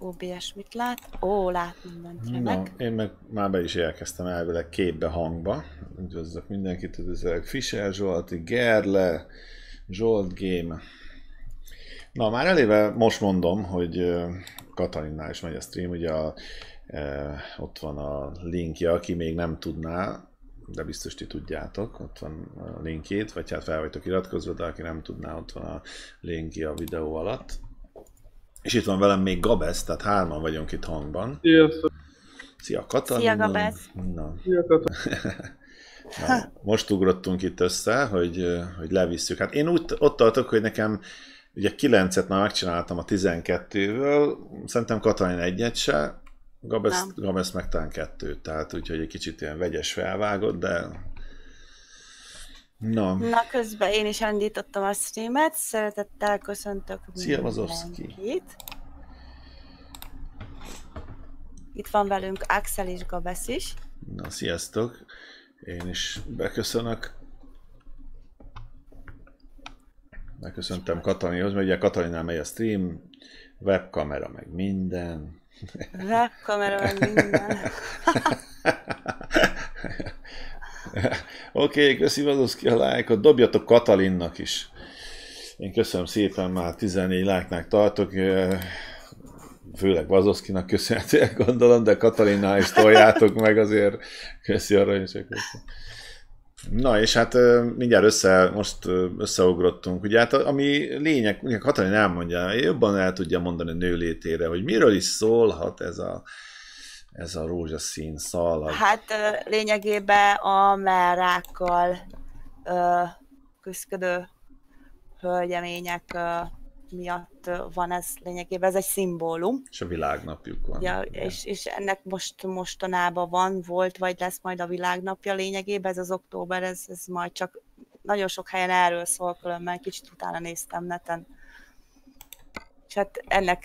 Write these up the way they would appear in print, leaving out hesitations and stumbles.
OBS mit lát? Ó, lát mindent, remek. Na, én meg már be is elkezdtem elvileg képbe, hangba. Üdvözlök mindenkit, üdvözlök Fischer Zsolti, Gerle, Zsolt Game. Na, már eléve most mondom, hogy Katalinnál is megy a stream, ugye ott van a linkje, aki még nem tudná, de biztos ti tudjátok, ott van a linkjét, vagy hát fel vagytok iratkozva, de aki nem tudná, ott van a linkje a videó alatt. És itt van velem még Gabesz, tehát hárman vagyunk itt hangban. Sziasztok! Szia Katalin! Szia Gabesz! Szia Katalin! Na, most ugrottunk itt össze, hogy levisszük. Hát én ott tartok, hogy nekem ugye 9-et már megcsináltam a 12-ből, szerintem Katalin egyet se, Gabesz meg talán 2, tehát úgyhogy egy kicsit ilyen vegyes felvágott, de... Na, közben én is elindítottam a streamet, szeretettel köszöntök mindenkit. Itt van velünk Axel és Gabesz is. Na, sziasztok! Én is beköszönök. Megköszöntem Katalinhoz, mert ugye Katalinnál megy a stream, webkamera meg minden. Webkamera meg minden. Oké, köszi Vazoszki a lájkot, dobjatok Katalinnak is. Én köszönöm szépen, már 14 lájknál tartok, főleg Vazoszkinak köszönhetően gondolom, de Katalinnál is toljátok meg azért. Köszi aranyosok. Na és hát mindjárt most összeugrottunk. Ugye hát ami lényeg, ugye Katalin elmondja, jobban el tudja mondani a nőlétére, hogy miről is szólhat ez a rózsaszín szalag. Hát lényegében a mellrákkal küzdködő hölgyemények miatt van ez lényegében, ez egy szimbólum. És a világnapjuk van. Ja, és ennek mostanában volt, vagy lesz majd a világnapja lényegében, ez az október, ez majd csak nagyon sok helyen erről szól, különben kicsit utána néztem neten. És hát ennek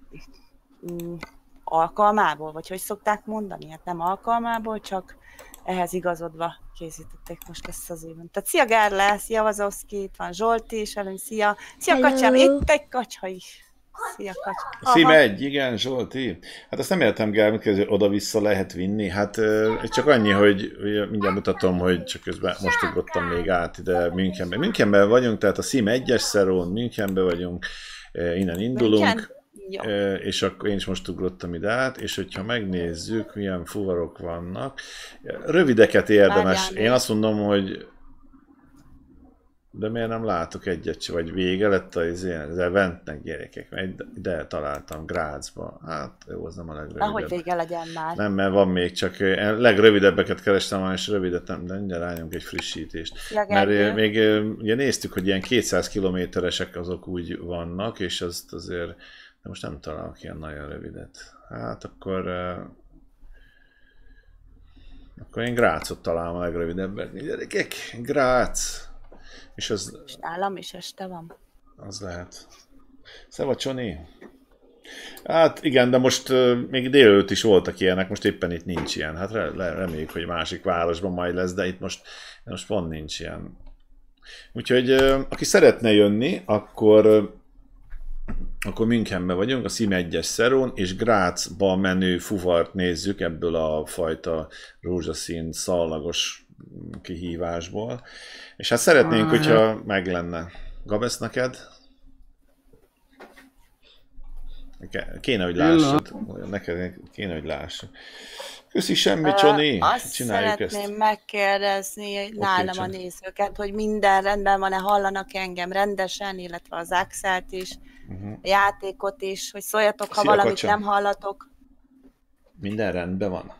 alkalmából, vagy hogy szokták mondani? Hát nem alkalmából, csak ehhez igazodva készítették most ezt az éven. Tehát szia Gerle, szia Vazoszki, itt van Zsolti is velünk, szia Kacsám, itt egy kacsa is. Szia Kacsa. Szím egy, igen, Zsolti. Hát azt nem értem, Gál, hogy oda-vissza lehet vinni. Hát csak annyi, hogy mindjárt mutatom, hogy csak közben most ugrottam még át ide Münchenbe. Münchenben vagyunk, tehát a Szím 1-es szerón, Münchenben vagyunk, innen indulunk. És akkor én is most ugrottam ide át, és hogyha megnézzük, milyen fuvarok vannak. Rövideket érdemes. Én azt mondom, hogy de miért nem látok egyet se, vagy vége lett az eventnek, gyerekek, mert ide találtam Grazba. Hát jó, az nem a legrövidebb. Ahogy vége legyen már. Nem, mert van még, csak legrövidebbeket kerestem, és rövidet nem, de mindjárt rányomunk egy frissítést. Mert még ugye néztük, hogy ilyen 200 kilométeresek azok úgy vannak, és azt azért, de most nem találok ilyen nagyon rövidet. Hát akkor én Grazot találom a legrövidebbet. Gyerekek, Graz! És nálam is este van. Az lehet. Szeva Csoni! Hát igen, de most még délelőtt is voltak ilyenek, most éppen itt nincs ilyen. Hát reméljük, hogy másik városban majd lesz, de itt most pont nincs ilyen. Úgyhogy aki szeretne jönni, akkor Münchenben vagyunk, a Szím 1-es szerón, és Grazba menő fuvart nézzük ebből a fajta rózsaszín szallagos kihívásból. És hát szeretnénk, hogyha meg lenne. Gabesz, neked? Kéne, hogy lássad. Neked kéne, hogy lássad. Köszi, semmi, Csoni. Azt szeretném megkérdezni nálam a nézőket, hogy minden rendben van-e, hallanak engem rendesen, illetve az Axelt is, a játékot is, hogy szóljatok, ha valamit Kacsa. Nem hallatok. Minden rendben van.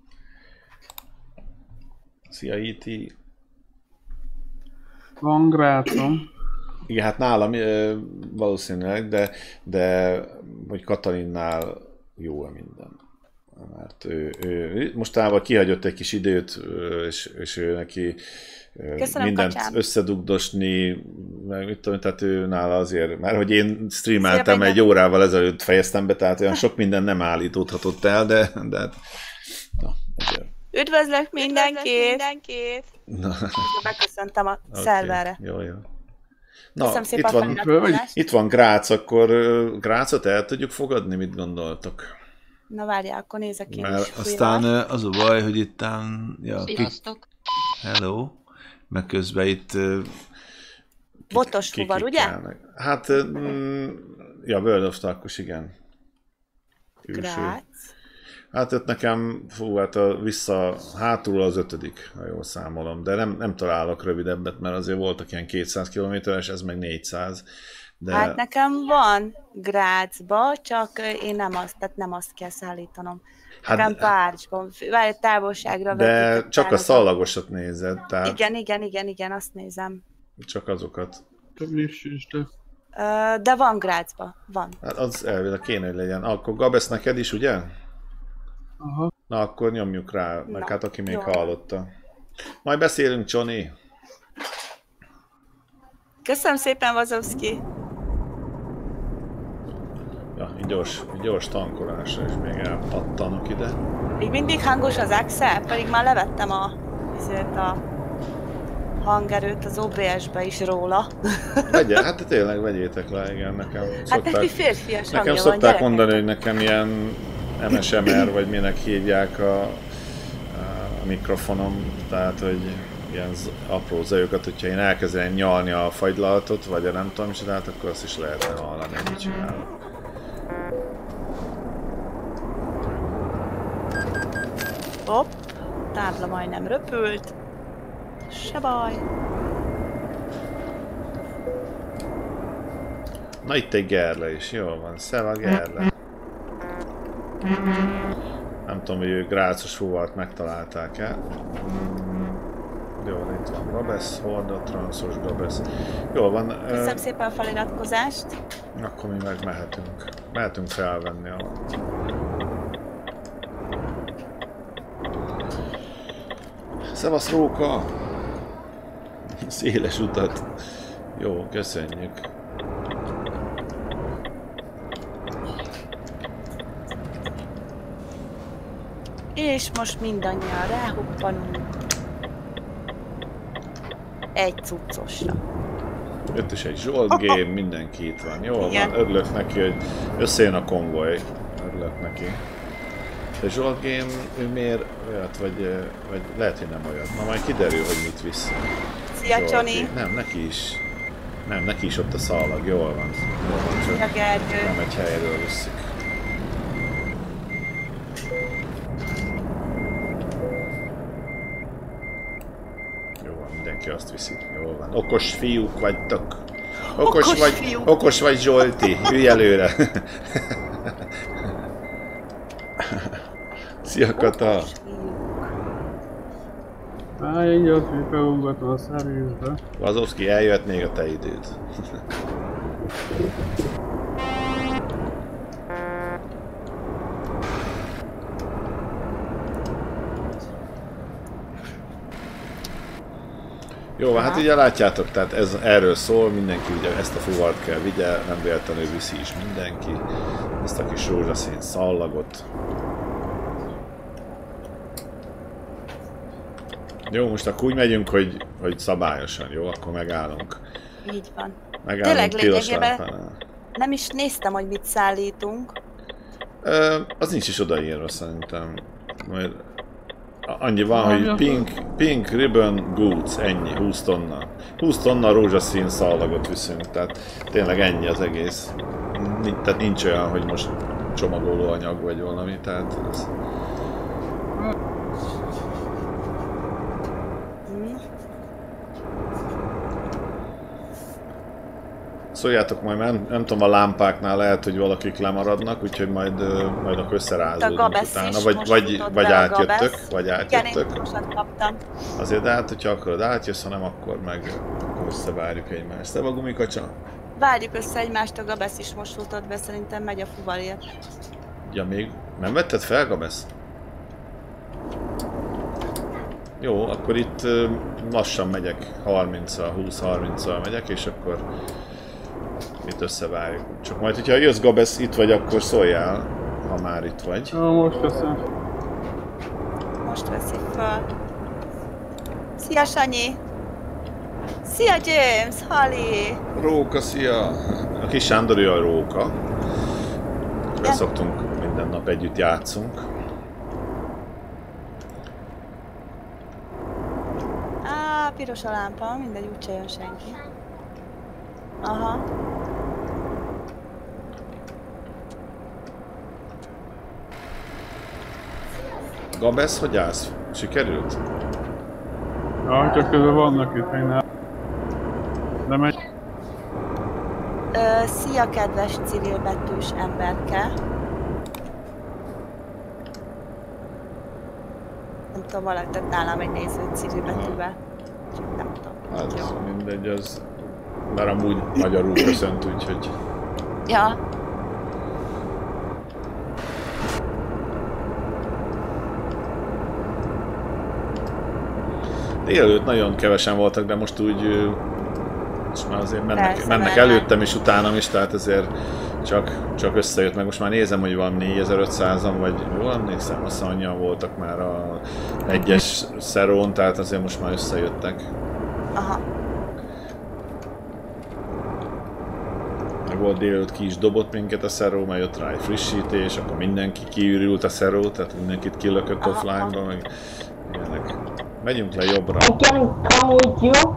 Szia, Iti. Van Grácom. Igen, hát nálam valószínűleg, de hogy Katalinnál jó minden. Mert ő mostában kihagyott egy kis időt, és ő neki köszönöm, mindent Kacsám. Összedugdosni, meg mit tudom, tehát ő nála azért, mert hogy én streameltem egy órával ezelőtt fejeztem be, tehát olyan sok minden nem állítódhatott el, de na, azért. Üdvözlök mindenkit! Na. Megköszöntem a szerverre. Jó. Na, Köszönöm szépen itt a van, feliratkozást. itt van Grác, akkor Grácot el tudjuk fogadni, mit gondoltok? Na várjál, akkor nézek én is Mert újra. aztán az a baj, hogy itt Sziasztok! hello, meg közben itt Botos fuvar, ugye? kikikkelnek. Hát, ja, World of Tanks, igen. Külső. Grác. Hát ott nekem, fú, hát hátul az 5., ha jól számolom, de nem találok rövidebbet, mert azért voltak ilyen 200 kilométeres, ez meg 400. De... Hát nekem van Grácsba, csak én nem azt kell szállítanom. Nekem Párcsban, várj, távolságra de vetítek csak a tárokat. szallagosat nézed, tehát Igen, azt nézem. csak azokat. De van Grácsba, van. Hát az elvileg kéne, hogy legyen. Akkor Gabesz neked is, ugye? Aha. Na akkor nyomjuk rá, meg Na, hát aki még jó. hallotta. Majd beszélünk, Johnny. Köszönöm szépen, Wazowski. Ja, így gyors tankolásra, és még elpattanok ide. Még mindig hangos az Excel, pedig már levettem a hangerőt az OBS-be is róla. Hát tényleg vegyétek le, igen, nekem Hát neki férfias hangja nekem van, szokták gyerekek. mondani, hogy nekem ilyen MSMR, vagy minek hívják a mikrofonom, tehát hogy ilyen apró zajokat, hogyha én elkezdem nyalni a fagylalatot, vagy a nem tudom is, tehát akkor azt is lehetne hallani, hogy mit csinálok. Hopp, tábla majdnem röpült. Se baj. Na itt egy Gerle is, jól van, szeva Gerle. Nem tudom, hogy ő Grácos fuvart megtalálták-e. Jó, itt van Gabesz, Horda, Transzos Gabesz. Jól van. Köszönöm szépen a feliratkozást. Akkor mi meg mehetünk. Mehetünk felvenni a... Szevasz Róka! Széles utat. Jó, köszönjük. És most mindannyian ráhuppanunk. Egy cuccosra. Jött is egy Zsolt game, mindenki itt van. Jól Igen. van, örülök neki, hogy összejön a konvoj. Örülök neki. De Zsolt game, ő miért olyat, vagy lehet, hogy nem olyat. Na majd kiderül, hogy mit visz. Szia, Zsolti. Csoni! Nem, neki is. Nem, neki is ott a szallag, jól van. Jól van, Szia, csak Gergő! nem egy helyről viszik. Jó van, mindenki azt viszi. Jól van. Okos fiúk vagytok. Okos vagy Zsolti. Ülj előre. Szia Kata. Okos fiúk. Így az, hogy beuggatom a szervizbe. Wazowski, eljöhet még a te időd. Jó, hát ugye látjátok, tehát ez erről szól, mindenki ugye ezt a fuvart kell vigye, nem véletlenül viszi is mindenki. Ezt a kis rózsaszín szallagot. Jó, most akkor úgy megyünk, hogy szabályosan, jó? Akkor megállunk. Így van. Megállunk Tényleg piros lényegében lámpánál. nem is néztem, hogy mit szállítunk. Az nincs is odaírva szerintem. Majd annyi van, hogy pink ribbon goods, ennyi, 20 tonna. 20 tonna rózsaszín szallagot viszünk, tehát tényleg ennyi az egész. Tehát nincs olyan, hogy most csomagolóanyag vagy valami, tehát ez... Szóljátok majd, nem tudom, a lámpáknál lehet, hogy valakik lemaradnak, úgyhogy majd akkor összerázódunk utána, vagy átjöttök, Igen, én gyorsan kaptam. Azért, de hát, hogyha akarod átjössz, hanem akkor összevárjuk egymást. Te Gumikacsa? Várjuk össze egymást, a Gabesz is most futott be, szerintem megy a fuvarért. Ja, még nem vetted fel, Gabesz? Jó, akkor itt lassan megyek, 20-30-al megyek, és akkor itt összevárjuk. Csak majd, hogyha jössz Gabesz, itt vagy, akkor szóljál, ha már itt vagy. Jó, most veszem. Most veszik fel. Szia, Sanyi! Szia James, Hali! Róka, szia! A kis Sándor, ő a Róka. Szoktunk, minden nap együtt játszunk. Piros a lámpa, mindegy, úgyse jön senki. Aha. Gabesz, hogy állsz? Sikerült? Ja, csak közben vannak itt még nálam. De megy. Szia, kedves civilbetűs emberke. Nem tudom, valaki tett nálam egy néző civilbetűvel. Csak nem tudom. Hát Jó. mindegy, az... Már amúgy magyarul köszönt, úgyhogy... Ja. Délelőtt nagyon kevesen voltak, de most úgy... Most már azért mennek mennek. előttem és utánam is, tehát ezért csak összejött meg. Most már nézem, hogy van 4500-an, vagy jól emlékszem, azt annyian voltak már a egyes szerón, tehát azért most már összejöttek. Aha. Meg volt délelőtt, ki is dobott minket a szeró, mert jött rá egy frissítés, akkor mindenki kiürült a szeró, tehát mindenkit kilökött offline-ba, meg ilyenek. Megyünk le jobbra. Amúgy jó.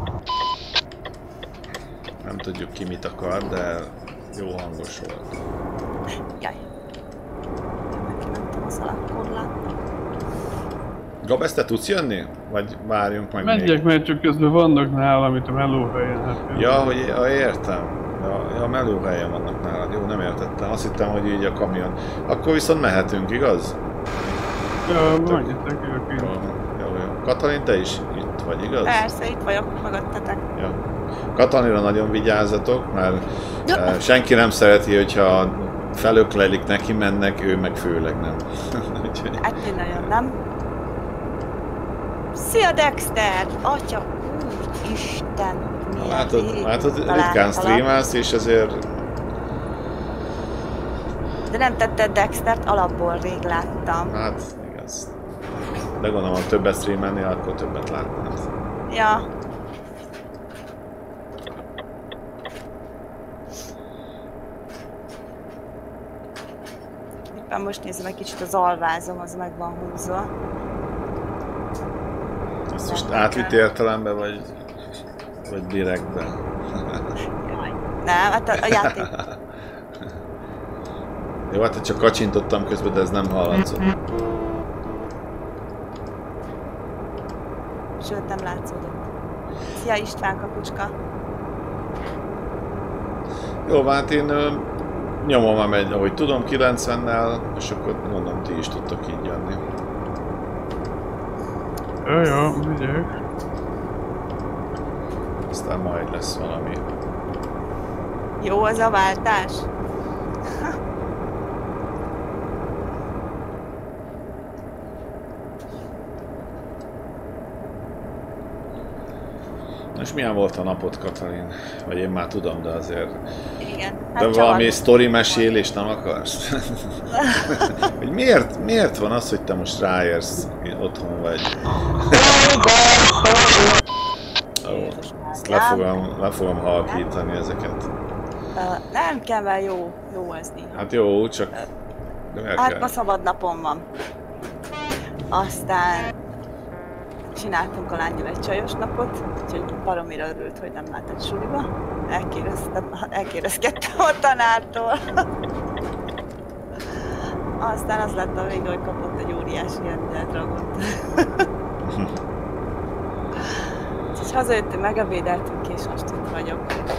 Nem tudjuk ki mit akar, de jó hangos volt. Jaj. Megkimentem a szalagkorlátnak. Gabesz, te tudsz jönni? Vagy várjunk meg Megyek, még? mert csak közben vannak nálam itt a melóhelyen. Hát, Ja, hogy értem. Ja, a melóhelyen vannak nálad. Jó, nem értettem. Azt hittem, hogy így a kamion. Akkor viszont mehetünk, igaz? Ja, menjetek, jövök én. Jó. Katalin, te is itt vagy, igaz? Persze, itt vagyok, mögöttetek. Ja. Katalinra nagyon vigyázzatok, mert senki nem szereti, hogyha felöklelik, neki mennek, ő meg főleg nem. Hát én nagyon nem. Szia Dexter! Atya, úristen! Látod, ritkán streamelsz, és ezért... De nem tetted Dextert, alapból rég láttam. Hát, igaz. De gondolom, ha többet streamelnél, akkor többet látnád. Ja. Éppen most nézem egy kicsit, az alvázom, az meg van húzva. Ezt most átvitt értelemben, vagy direktben? Jaj. Nem, hát a játék. Jó, hát csak kacsintottam közben, de ez nem hallatszott. Sőt, nem látszódott. Szia István kapucska. Jó, hát én nyomom már megy, ahogy tudom, 90-nel, és akkor mondom, ti is tudtok így jönni. Jó, megyek. Aztán majd lesz valami. Jó az a váltás? És milyen volt a napod, Katalin? Vagy én már tudom, de azért... Igen. De valami sztori mesélés nem akarsz? Hogy miért van az, hogy te most ráérsz, otthon vagy? Ó, ezt le fogom halkítani ezeket. Nem kell, mert jó ez néha. Hát jó, csak... Hát ma szabad napom van. Aztán csináltunk a lányjal egy csajos napot, úgyhogy baromira örült, hogy nem mehet suliba. Elkérezkedtem a tanártól. Aztán az lett a vége, hogy kapott egy óriási endeldragot. Úgyhogy hazajöttünk, megebédeltünk, és most itt vagyok.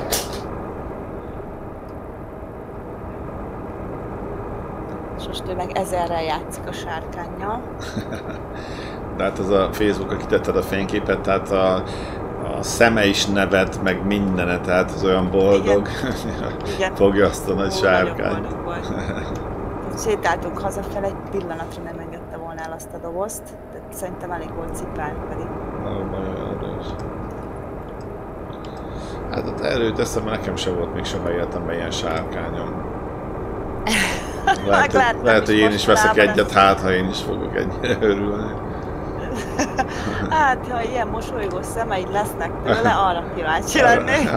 És most ő meg 1000-rel játszik a sárkánnyal. De hát az a Facebook, kitetted a fényképet, tehát a szeme is nevet, meg mindenet, tehát az olyan boldog. Igen. Fogja azt a nagy sárkányt. Sétáltunk hazafele, egy pillanatra nem engedte volna el azt a dobozt, de szerintem elég volt cipelni pedig. Hát előteszem, mert nekem sem volt még soha életemben ilyen sárkányom. Lehet, hogy én is veszek egyet, hát ha én is fogok ennyire örülni. Hát, ha ilyen mosolygós szemeid lesznek tőle, arra kíváncsi lennék.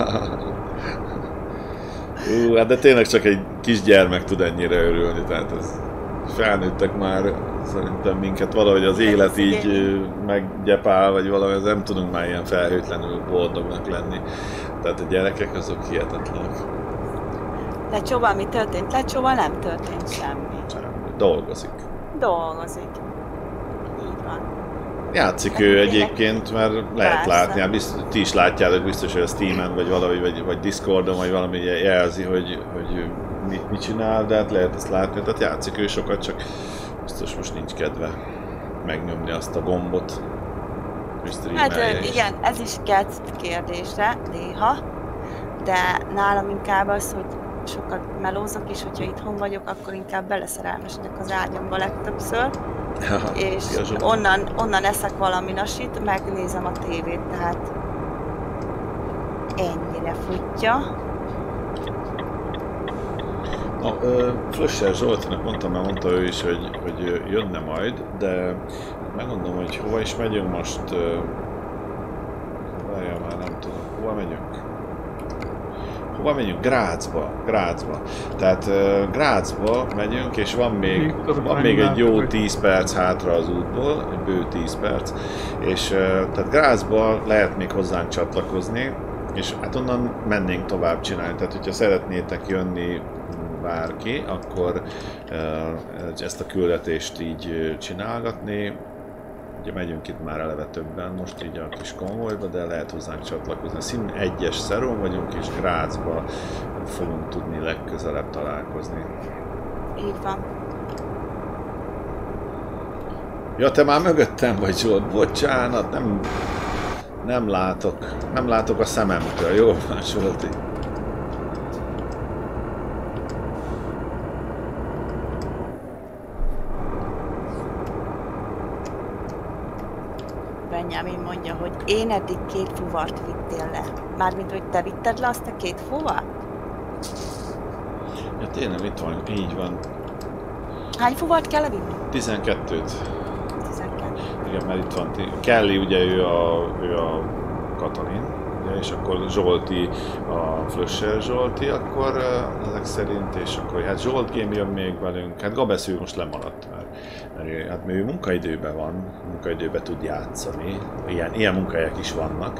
Hát de tényleg csak egy kisgyermek tud ennyire örülni, tehát ez felnőttek már, szerintem minket valahogy az élet így meggyepál, vagy valami, nem tudunk már ilyen felhőtlenül boldognak lenni. Tehát a gyerekek azok hihetetlenek. Lecsóval mi történt? Lecsóval nem történt semmi. Dolgozik. Dolgozik. Így van. Játszik ő egyébként, mert lehet látni, hát ti is látjátok biztos, hogy a Steamen, vagy valahogy, vagy Discordon, vagy valami jelzi, hogy mit csinál, de hát lehet ezt látni, tehát játszik ő sokat, csak biztos most nincs kedve megnyomni azt a gombot. Hát igen, ez is kérdésre néha, de nálam inkább az, hogy sokat melózok, és hogyha itthon vagyok, akkor inkább beleszerelmesedek az ágyamba legtöbbször, és onnan eszek valami nasit, megnézem a tévét, tehát ennyire futja. Flösser Zsoltinak mondta ő is, hogy jönne majd, de megmondom, hogy hova is megyünk most. Várjál már, nem tudom, hova megyünk? Hova megyünk? Grazba. Tehát Grazba megyünk, és van még egy jó 10 perc hátra az útból, egy bő 10 perc, és tehát Grazba lehet még hozzánk csatlakozni, és hát onnan mennénk tovább csinálni. Tehát, hogyha szeretnétek jönni bárki, akkor ezt a küldetést így csinálgatni. Ugye megyünk itt már eleve többen, most így a kis konvojba, de lehet hozzánk csatlakozni. Szín 1-es szerón vagyunk, és Grazba fogunk tudni legközelebb találkozni. Így van. Ja, te már mögöttem vagy, Zsolt, bocsánat, nem látok a szememtől, jó van, Zsolti? Benjamin mondja, hogy én eddig 2 fuvart vittél le. Mármint, hogy te vitted le azt a 2 fuvart? Ja, tényleg itt van, így van. Hány fuvart kell levinni? 12-t. 12. Igen, mert itt van. Kelly, ugye ő a Katalin, ugye, és akkor Zsolti a Flösser Zsolti, akkor ezek szerint, és akkor hát Zsolt Game jön még velünk. Hát Gabesz most lemaradt, mert hát ő munkaidőben van, munkaidőben tud játszani, ilyen munkahelyek is vannak.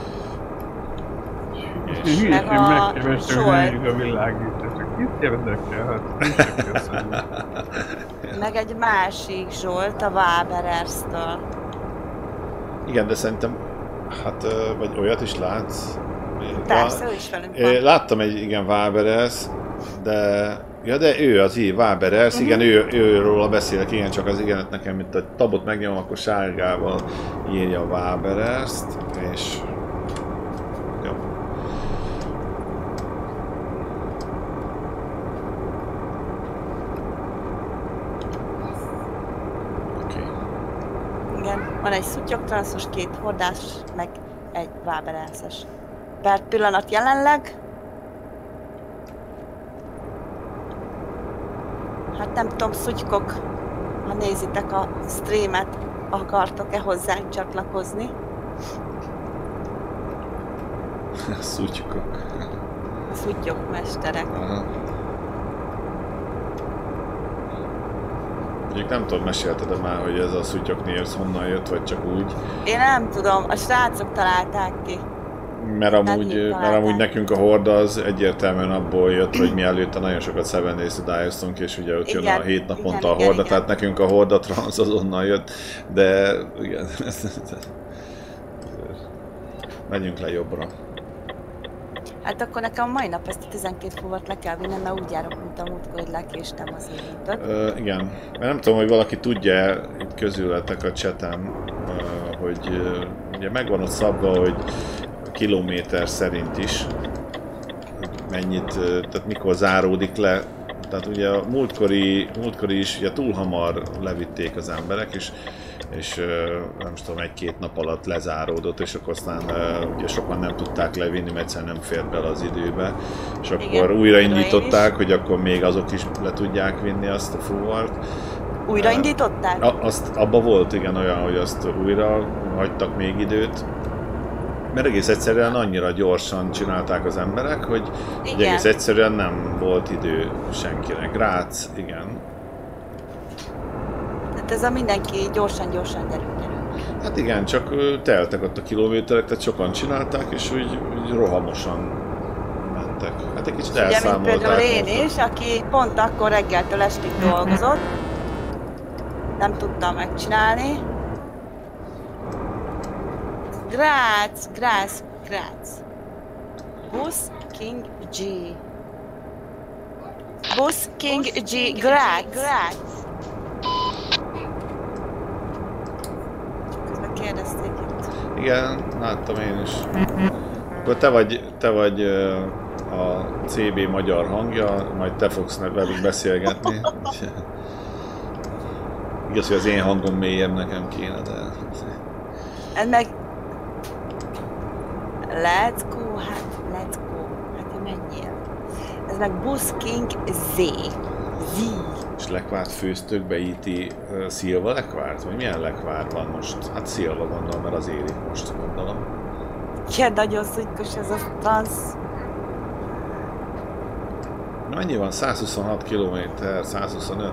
És meg megkerestem, hogy a világítást, csak mit érdekel? Hát köszönöm. Meg egy másik Zsolt a Waberers-től. Igen, de szerintem, hát, vagy olyat is látsz? Persze, ő is velünk van. Láttam egy, igen, Waberers, de ő az Waberers, igen, őről beszélek, igen, csak az igenet nekem, mint a tabot megnyomom, akkor sárgával írja a Waberers-t, és jó. Oké. Igen, van egy szutyogtranszos, 2 hordás, meg egy Waberers-es. Per pillanat jelenleg. Hát nem tudom, szutykok, ha nézitek a streamet, akartok-e hozzánk csatlakozni? Szutykok. Szuttyokmesterek. Mondjuk nem tudom, mesélted-e már, hogy ez a Szutyok Nears honnan jött, vagy csak úgy? Én nem tudom, a srácok találták ki. Mert amúgy nekünk a horda az egyértelműen abból jött, hogy mi előtte nagyon sokat Seven Days to Die-oztunk, és ugye ott jön a 7 naponta a horda, tehát nekünk a horda transz az onnan jött, de igen, menjünk le jobbra. Hát akkor nekem a mai nap ezt a 12 fuvart le kell vinnem, mert úgy járok, mint a múltkor, hogy lekéstem az évintöt. Igen, mert nem tudom, hogy valaki tudja itt közületek a chaten, hogy ugye megvan ott szabva, hogy kilométer szerint is, mennyit, tehát mikor záródik le. Tehát ugye a múltkori is ugye túl hamar levitték az emberek, és nem tudom, 1-2 nap alatt lezáródott, és akkor aztán ugye sokan nem tudták levinni, mert egyszerűen nem fért bele az időbe. És akkor igen, újraindították, hogy akkor még azok is le tudják vinni azt a fuvart. Újraindították? Azt abba volt igen olyan, hogy azt újra hagytak még időt. Mert egész egyszerűen annyira gyorsan csinálták az emberek, hogy egész egyszerűen nem volt idő senkinek. Grác, igen. Tehát ez a mindenki gyorsan gyerünk. Hát igen, csak teltek ott a kilométerek, tehát sokan csinálták, és úgy rohamosan mentek. Hát egy kicsit elszámolták. Ugye, mint például én is, aki pont akkor reggeltől estig dolgozott, nem tudtam megcsinálni. Grác. Bus King G. Grác. Közben kérdezték itt. Igen, láttam én is. Akkor te vagy a CB magyar hangja, majd te fogsz velük beszélgetni. Igaz, hogy az én hangom mélyebb nekem kéne, de... Ez meg... Let's go. Hát menjél. Ez meg Bus King Z. És lekvárt főztök be IT szilva lekvárt? Vagy milyen lekvár van most? Hát szilva gondolom, mert az érik most gondolom. Igen, nagyon szutykos ez a transz. Mennyi van? 126 km, 125.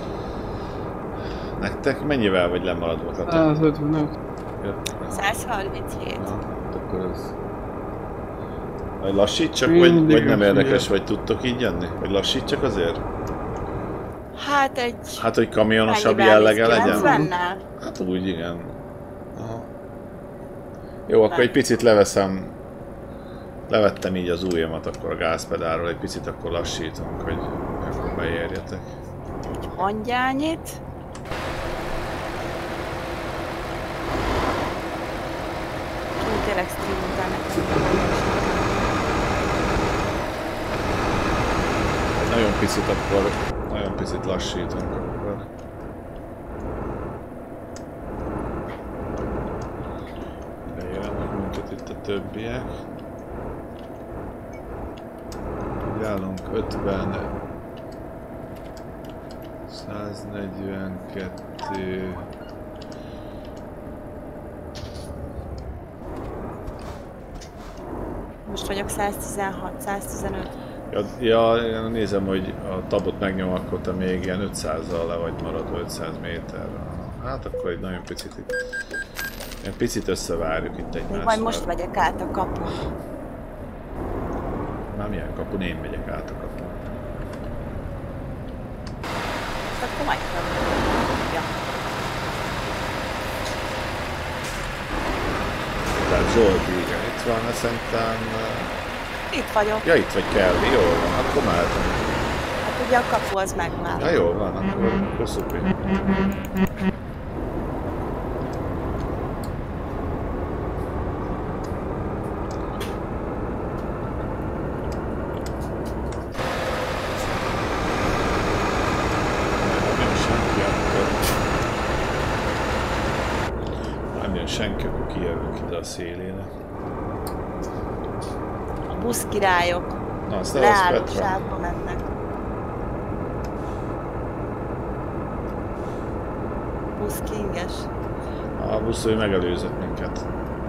Nektek mennyivel vagy lemaradva? 155. 137. Na, akkor ez... Vagy lassítsak, vagy nem érdekes, vagy tudtok így jönni? Vagy lassítsak azért? Hát, hogy kamionosabb jellege legyen? Hát úgy, igen. Aha. Jó, akkor egy picit levettem így az ujjamat akkor a gázpedálról, egy picit akkor lassítunk, hogy akkor beérjetek. Egy hangyányit. Tényleg stream után nagyon picit lassítunk akkor. Bejönnek minket itt a többiek. Úgy állunk 50, 142... Most vagyok 116, 115. Ja, én nézem, hogy a tabot megnyom, akkor te még ilyen 500-zal le vagy maradva 500 méterre. Hát akkor egy nagyon picit összevárjuk itt egymással. Majd most megyek át a kapun. Már milyen kapun? Én megyek át a kapun. Akkor majd ja. Tehát Zsolti, igen, itt van, szerintem... Itt vagyok. Ja, itt vagy Kelly, jól van, akkor mehetem. Hát ugye a kapu az megvan. Ja, jól van, akkor szupi. Nem jön senki, akkor kijövünk ide a szélére. Buszkirályok. Na, leálló sávba mennek. Busz kinges. A busz, ő megelőzött minket.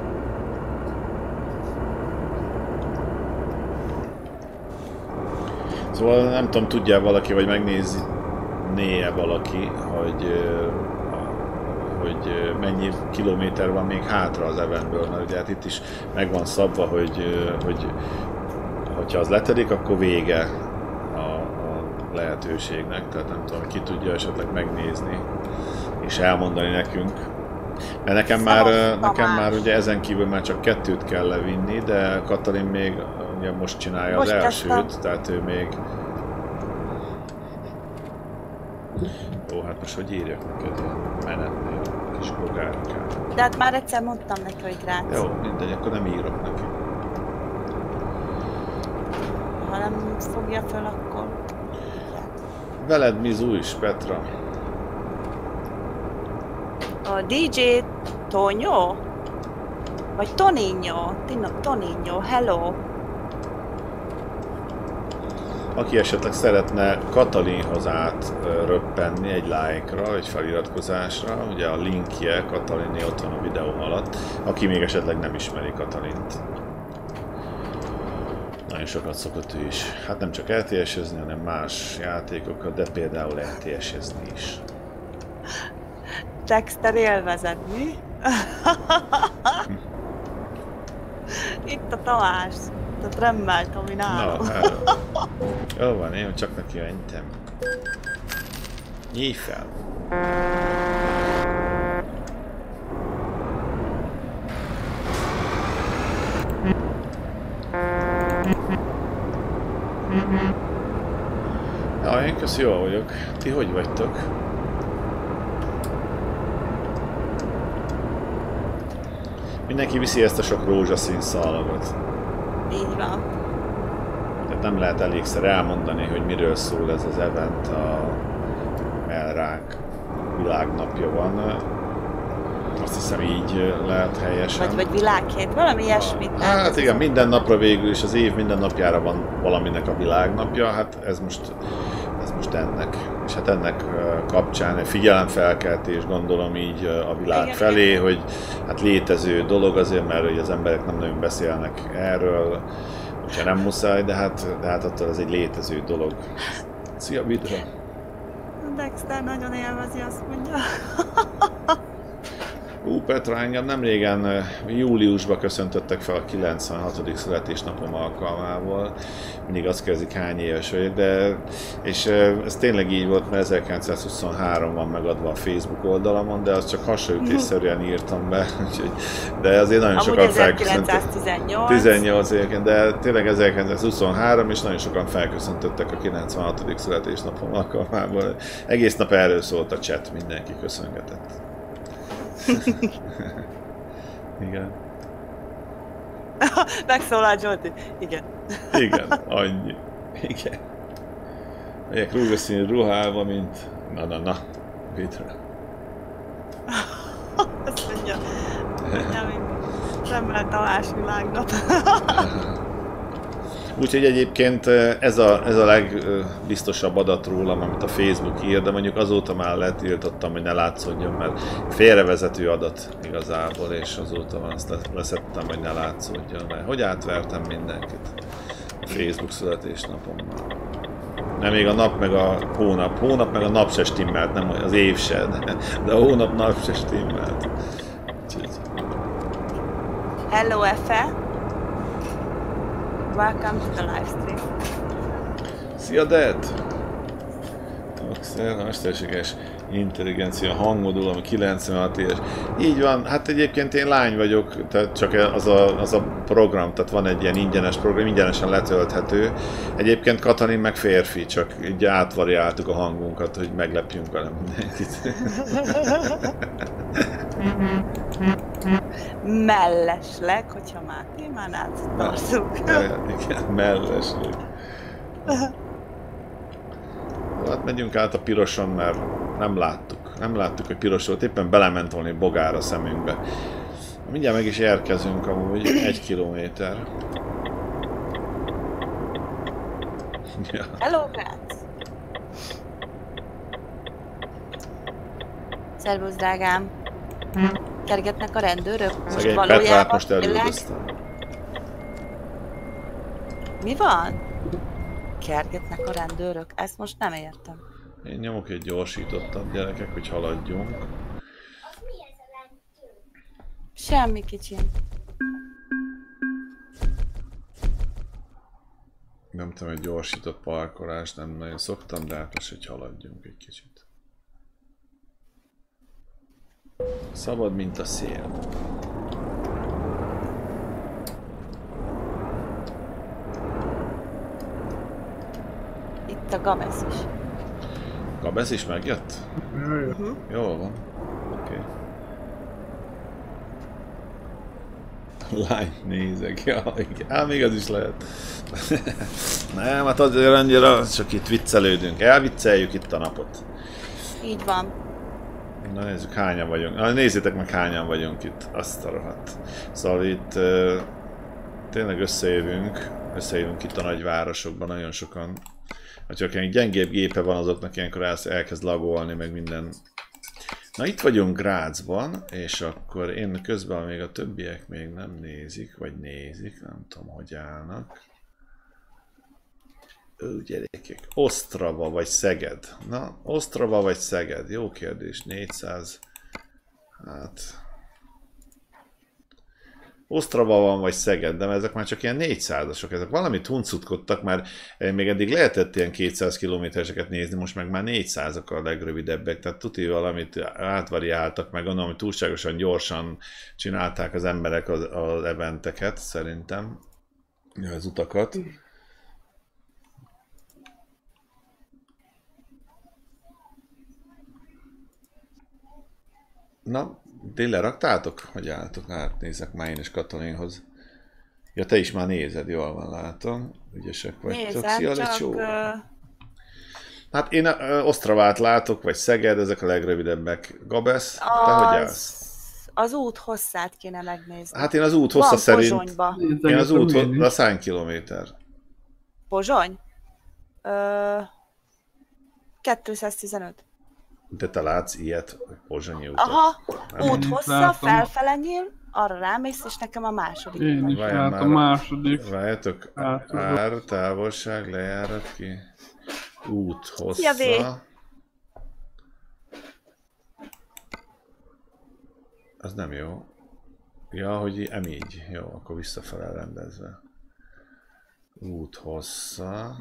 Szóval nem tudom, tudja valaki, vagy megnézné-e valaki, hogy mennyi kilométer van még hátra az eventből, mert ugye hát itt is meg van szabva, hogyha az letedik, akkor vége a lehetőségnek, tehát nem tudom, ki tudja esetleg megnézni és elmondani nekünk. Mert nekem már ugye ezen kívül már csak 2-t kell levinni, de Katalin még ugye most csinálja az elsőt, tehát ő még... Ó, hát most hogy írjak neked menetnél, kis bogárkán. De hát már egyszer mondtam neki, hogy Grác. Jó, mindegy, akkor nem írok neki. Ha nem fogja fel, akkor... Veled Mizu is, Petra. A DJ Tonyo? Vagy Toninho? Toninho, hello! Aki esetleg szeretne Katalinhoz átröppenni egy like-ra, egy feliratkozásra, ugye a linkje Katalini ott van a videóm alatt, aki még esetleg nem ismeri Katalint. Nagyon sokat szokott ő is. Hát nem csak LTS-ezni, hanem más játékokat, de például LTS-ezni is. Dexter élvezed, mi? Itt a Tamás. A Tremmel Tomi nálam. Na, hát. Jó van, én csak neki mentem. Nyíj fel! Ja, én köszi, jól vagyok. Ti hogy vagytok? Mindenki viszi ezt a sok rózsaszín szalagot. Így van. Tehát nem lehet elégszer elmondani, hogy miről szól ez az event, a Melrák világnapja van. Azt hiszem így lehet helyesen. Vagy világhét, valami ilyesmit. Hát igen, minden napra végül is, az év minden napjára van valaminek a világnapja, hát ez most ennek. És hát ennek kapcsán egy figyelemfelkeltés gondolom így a világ igen, felé, igen. Hogy hát létező dolog azért, mert hogy az emberek nem nagyon beszélnek erről, hogyha nem muszáj, de hát attól ez egy létező dolog. Szia, Vidra! Dexter nagyon élvezi, azt mondja. Petra, engem nem régen júliusban köszöntöttek fel a 96. születésnapom alkalmából. Mindig azt kérdezik, hány éves vagyok, és ez tényleg így volt, mert 1923 van megadva a Facebook oldalamon, de azt csak hasonlítésszerűen írtam be, de azért nagyon sokan felköszöntöttek. 18 évként, de tényleg 1923, és nagyon sokan felköszöntöttek a 96. születésnapom alkalmából. Egész nap erről szólt a chat, mindenki köszöngetett. Igen. Megszólalt Zsolti. Igen. Igen, annyi. Igen. Megyek rózsaszín ruhálva, mint... Na, Vidra. Azt mondja, mint Tremmel Tamás világnap. Úgyhogy egyébként ez a legbiztosabb adat rólam, amit a Facebook ír, de mondjuk azóta már letiltottam, hogy ne látszódjon, mert félrevezető adat igazából, és azóta van azt leszettem, hogy ne látszódjon, mert hogy átvertem mindenkit a Facebook születésnapommal. Nem, még a nap meg a hónap meg a nap se stimmelt, nem az év se, de a hónap nap se stimmelt. Hello, Efe! Welcome to the live stream. Szia, Dad! A mesterséges intelligencia hangmodul, ami 96 éves. Így van, hát egyébként én lány vagyok, tehát csak az a program, tehát van egy ilyen ingyenes program, ingyenesen letölthető. Egyébként Katalin meg férfi, csak így átvariáltuk a hangunkat, hogy meglepjünk vele mindenkit. Mellesleg, hogyha már témánál tartunk. Igen, mellesleg. Hát megyünk át a piroson, mert nem láttuk, hogy piros volt, éppen belement volna egy bogár a szemünkbe. Mindjárt meg is érkezünk amúgy, 1 kilométer. Ja. Hello, Grác! Szervusz, drágám! Kergetnek a rendőrök? Szegény Petrát most elüldöztem. Mi van? Kergetnek a rendőrök? Ezt most nem értem. Én nyomok egy gyorsítottat, gyerekek, hogy haladjunk. Semmi kicsim. Nem tudom, egy gyorsított parkolást nem nagyon szoktam, de hát most, hogy haladjunk egy kicsit. Szabad, mint a szél. Itt a Gabesz is. Gabesz is megjött? Jól van. Oké. Lány nézek, ja, igen. Még az is lehet. Nem, hát azért annyira, csak itt viccelődünk. Elvicceljük itt a napot. Így van. Na nézzük, hányan vagyunk. Na, nézzétek meg, hányan vagyunk itt. Azt a rohadt. Szóval itt tényleg összejövünk összejövünk itt a nagyvárosokban, nagyon sokan. Ha csak egy gyengébb gépe van, azoknak ilyenkor elkezd lagolni, meg minden. Na itt vagyunk Grazban, és akkor én közben még a többiek még nem nézik, vagy nézik, nem tudom, hogy állnak. Gyerekek, Ostrava vagy Szeged? Na, Ostrava vagy Szeged? Jó kérdés, 400. Hát... Ostrava van vagy Szeged, de ezek már csak ilyen 400-asok, ezek valamit huncutkodtak, már még eddig lehetett ilyen 200 kilométereseket nézni, most meg már 400-ak a legrövidebbek, tehát tuti valamit átvariáltak, meg gondolom, hogy túlságosan gyorsan csinálták az emberek az eventeket, szerintem, az utakat. Na, délre raktátok? Hogy álltok? Hát nézek már én is Katalinhoz. Ja, te is már nézed, jól van, látom. Ügyesek vagytok. Szia, Lecsó! Hát én Osztravát látok, vagy Szeged, ezek a legrövidebbek. Gabesz, te hogy állsz? Az út hosszát kéne megnézni. Hát én az út hossza szerint... Pozsonyba. Én az út hossza, hány kilométer? Pozsony? 215. De te látsz ilyet, Pozsonyi utat? Aha, út hossza, felfele nyíl, arra rámész, és nekem a második. Én is a második. Várjátok, ár, távolság, lejárat ki. Út hossza. Az nem jó. Ja, hogy így. Jó, akkor visszafele rendezve. Út hossza.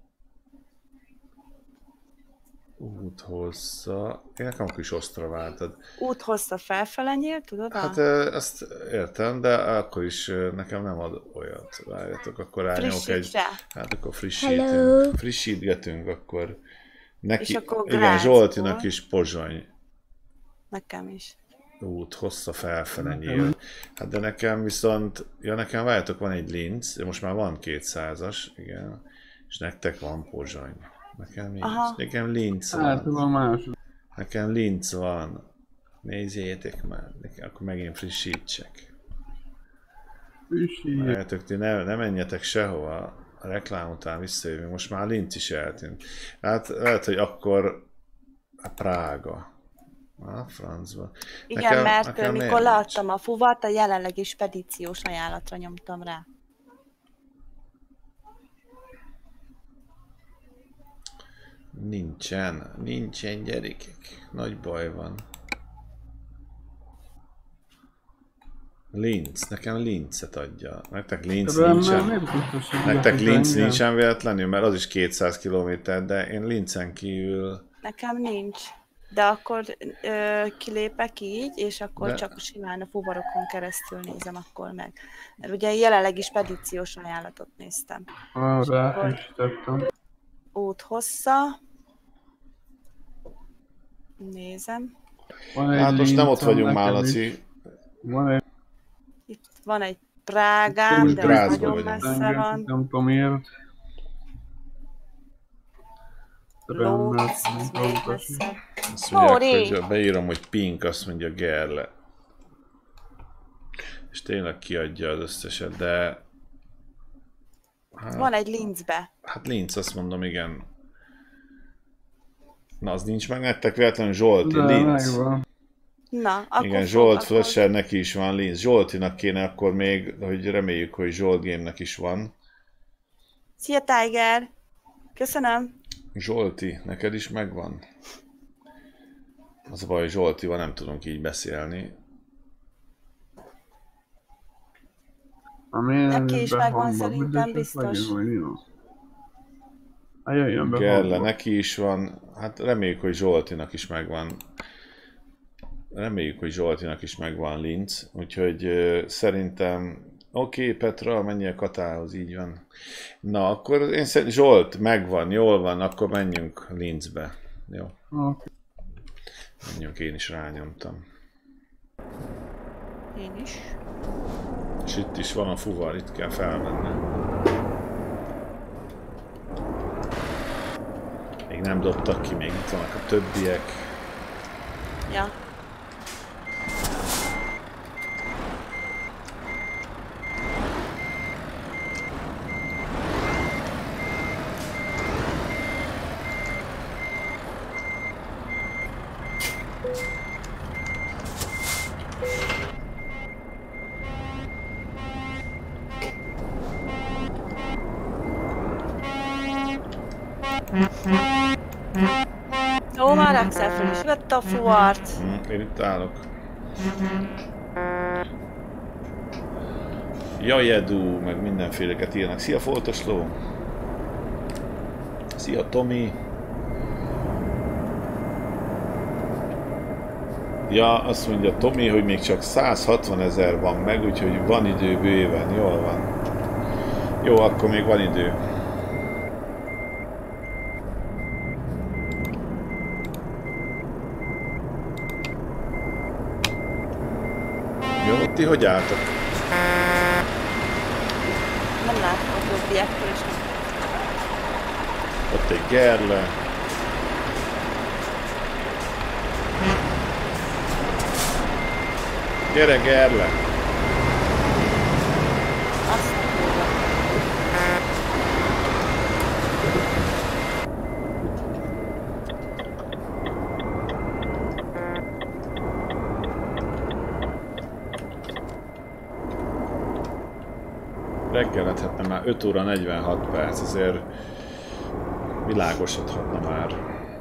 Út hossza. Én nekem akkor is Osztravátad. Út hossza felfele nyíl, tudod? Hát azt értem, de akkor is nekem nem ad olyat. Várjatok, akkor állnyomok egy... Hát akkor frissítgetünk, akkor neki... Akkor igen, Zsoltinak is Pozsony. Nekem is. Út hossza felfele nyíl. Hát de nekem viszont... Ja, nekem várjatok, van egy Linz, most már van 200-as, igen. És nektek van Pozsony. Nekem nincs. Nekem Linz van. Hát, van más. Nekem Linz van. Nézzétek már. Akkor megint frissítsek. Várjátok, ti ne menjetek sehova. A reklám után visszajövünk. Most már Linz is eltűnt. Hát lehet, hogy akkor a Prága. Francba. Igen, mert mikor leadtam a fuvat, a jelenlegi spedíciós ajánlatra nyomtam rá. Nincsen gyerekek. Nagy baj van. Linz, nekem Linzet adja. Nektek Linz nincsen? Nektek Linz nincsen véletlenül, mert az is 200 km, de én Linzen kívül... Nekem nincs. De akkor kilépek így, és akkor csak simán a fuvarokon keresztül nézem akkor meg. Mert ugye jelenleg is pedíciós ajánlatot néztem. Rá is tettem. Út hossza. Nézem. Hát most nem ott vagyunk már, Laci. Itt van egy Prágám, de az nagyon messze van. Nem tudom miért. Lócz, az még messze. Azt mondják, hogy beírom, hogy Pink, azt mondja Gerle. És tényleg kiadja az összeset, de... Hát, van egy Linzbe. Hát Linz, azt mondom, igen. Na, az nincs meg nektek véletlenül Zsolti, Linz. Na, akkor igen, Zsolt Flusher neki is van Linz. Zsoltinak kéne akkor még, hogy reméljük, hogy Zsolt Game-nek is van. Szia, Tiger! Köszönöm! Zsolti, neked is megvan? Az a baj, hogy Zsoltival nem tudunk így beszélni. Neki is megvan, szerintem biztos. Gerle, neki is van. Hát reméljük, hogy Zsoltinak is megvan. Reméljük, hogy Zsoltinak is megvan Linz. Úgyhogy szerintem... Oké, Petra, menj a Katához, így van. Na, akkor én szerintem Zsolt, megvan, jól van, akkor menjünk Linzbe. Jó. Okay. Menjünk, én is rányomtam. Én is. És itt is van a fuvar, itt kell felmenni. Még nem dobtak ki, még itt vannak a többiek. Ja. Ó, már Axel föl is vette a fuart. Én itt állok. Jajedú, meg mindenféleket írnak. Szia Foltosló! Szia Tomi! Ja, azt mondja Tomi, hogy még csak 160 000 van meg, úgyhogy van idő bőven, jól van. Jó, akkor még van idő. Jó, ti hogy álltok? Nem látom a többiektől is. Ott egy Gerle. Gyere Gerle! Azt mondja. Reggelethette már 5 óra 46 perc, azért világosodhatna már.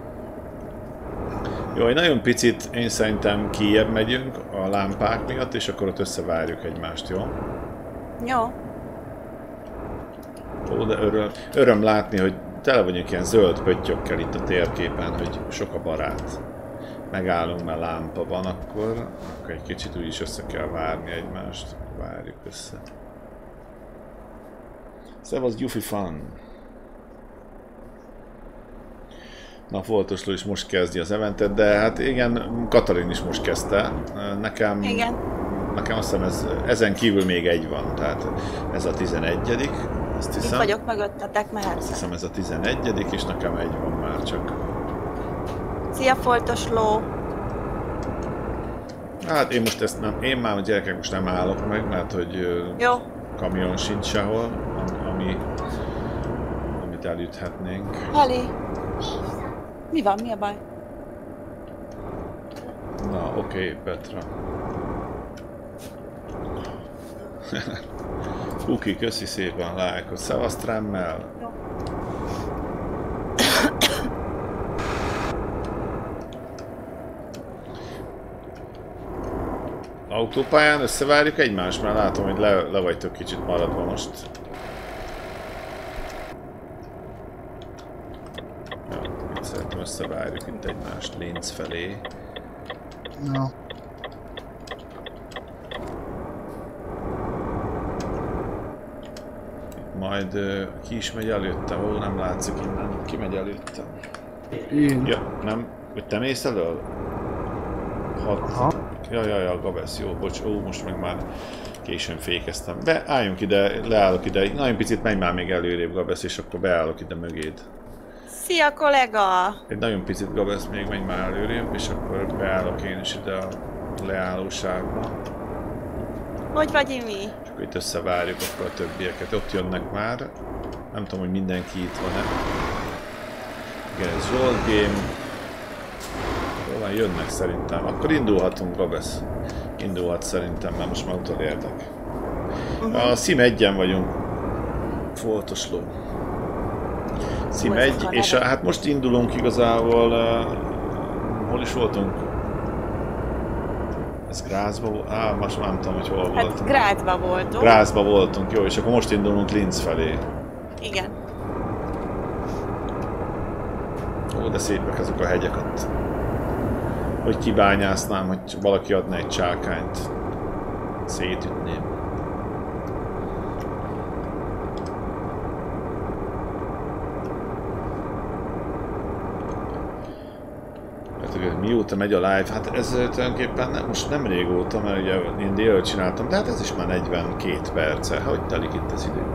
Jó, egy nagyon picit én szerintem kijjebb megyünk a lámpák miatt, és akkor ott összevárjuk egymást, jó? Jó. Ó, de öröm látni, hogy tele vagyunk ilyen zöld pöttyökkel itt a térképen, hogy sok a barát. Megállunk, mert lámpa van, akkor egy kicsit úgyis össze kell várni egymást. Várjuk össze. Szevasz, Gyufi fan! Na, Foltosló is most kezdi az eventet, de hát igen, Katalin is most kezdte. Nekem azt hiszem ezen kívül még egy van, tehát ez a 11. Azt hiszem. Itt vagyok mögöttetek, mehetsz. Azt hiszem ez a 11. és nekem egy van már csak. Szia Foltosló! Hát én most ezt nem, én már a gyerekek most nem állok meg, mert hogy jó. Kamion sincs sehol, amit elüthetnénk. Hali! Mi van? Mi a baj? Na, oké, Petra. Uki, köszi szépen a lájkot. Szevasz Tremmel! Jó. Autópályán összevárjuk egymást, mert látom, hogy le vagytok kicsit maradva most. Ja, itt szerintem összevárjuk itt egymást Linz felé. No. Majd ki is megy előttem? Ó, nem látszik innen. Ki megy előttem? Én. Ja, nem? Hogy te mész elől? Aha. Ja, Gabesz, jó, bocs, ó, most meg már későn fékeztem. Álljunk ide, leállok ide, nagyon picit menj már még előrébb, Gabesz, és akkor beállok ide mögéd. Szia kollega! Egy nagyon picit, Gabesz, még menj már előrébb, és akkor beállok én is ide a leállóságba. Hogy vagy, Imi? És akkor itt összevárjuk akkor a többieket, ott jönnek már. Nem tudom, hogy mindenki itt van-e. Igen, ez Zsolt Game. Jóval jönnek szerintem. Akkor indulhatunk, Gabesz. Indulhat szerintem, mert most már utolértek. A Sim 1-en vagyunk. Foltosló. Sim 1, és hát most indulunk igazából... hol is voltunk? Ez Grazba volt? Most nem tudom, hogy hol voltunk. Hát Grazba voltunk. Grazba voltunk, jó, és akkor most indulunk Linz felé. Igen. Ó, de szépek ezek a hegyek ott. Hogy kibányásznám, hogy valaki adna egy csákányt. Szétütném. Hát, mióta megy a live? Hát ez tulajdonképpen most nem régóta, mert ugye én délről csináltam, de hát ez is már 42 perce. Hogy telik itt az idő?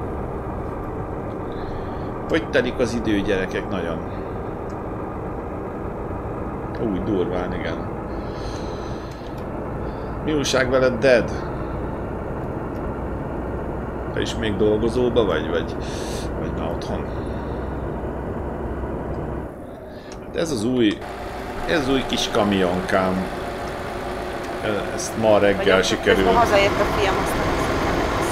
Hogy telik az idő, gyerekek? Nagyon. Úgy durván, igen. Mi újság veled, Dead? Te is még dolgozóba vagy már otthon? Hát ez az új kis kamionkám. Ezt ma reggel sikerült. Hazaért a fiam, aztán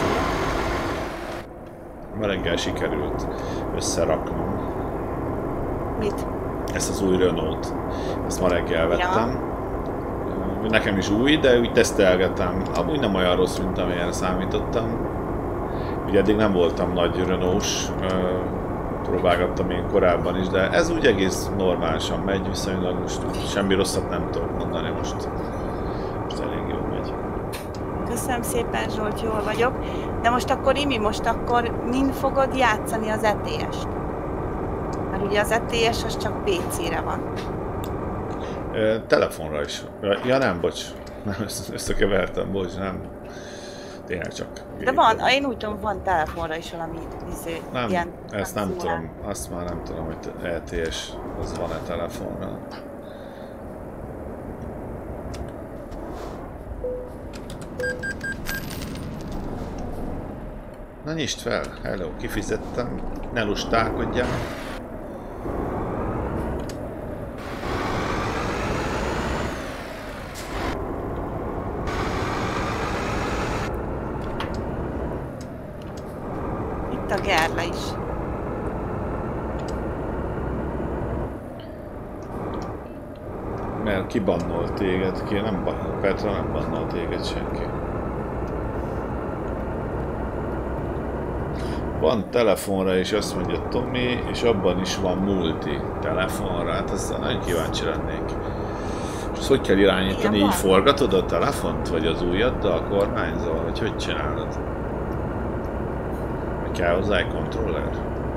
ma reggel sikerült összeraknom. Mit? Ezt az új Renault. Ezt ma reggel vettem. Nekem is új, de úgy tesztelgetem. Amúgy nem olyan rossz, mint amilyen számítottam. Ugye eddig nem voltam nagy Renault-s, próbálgattam én korábban is, de ez úgy egész normálisan megy, viszonylag most semmi rosszat nem tudok mondani, most elég jól megy. Köszönöm szépen, Zsolt, jól vagyok. De most akkor, Imi, mind fogod játszani az ETS-t? Mert ugye az ETS az csak PC-re van. Telefonra is. Ja nem, bocs. Összekevertem, bocs, nem. Tényleg csak. De van, én úgy tudom, van telefonra is valami nem, ilyen... ezt nem tudom, azt már nem tudom, hogy ETS az van-e telefonra. Na nyisd fel, hello, kifizettem, ne lustálkodjál. Itt a Gerla is. Mert kibannolt téged, Petra nem bannolt téged senki. Van telefonra is, azt mondja Tomi, és abban is van multi telefonra, hát ezzel nagyon kíváncsi lennék. És azt hogy kell irányítani, így forgatod a telefont, vagy az ujjaddal, a kormányzol, vagy hogy csinálod? Vagy kell hozzá egy kontroller?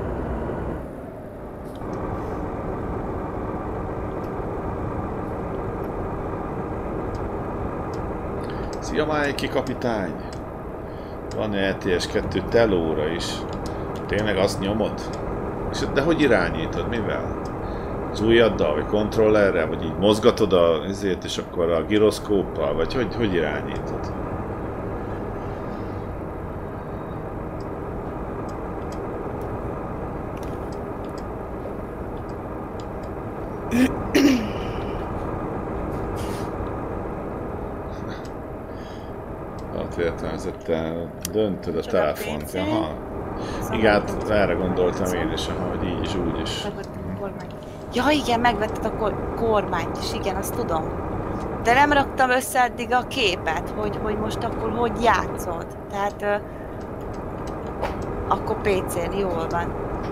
Szia Májki kapitány! Van ETS 2 telóra is. Tényleg azt nyomod? De hogy irányítod? Mivel? Az ujjaddal, vagy kontrollerrel, vagy így mozgatod ezért, és akkor a giroszkóppal, vagy hogy irányítod? Értelmezetten döntöd a telefont. Jaha. Igen, hát erre gondoltam én is, hogy így is, úgy is. Ja igen, megvetted a kormányt is, igen, azt tudom. De nem raktam össze eddig a képet, hogy most akkor hogy játszod. Tehát akkor PC-n jól van.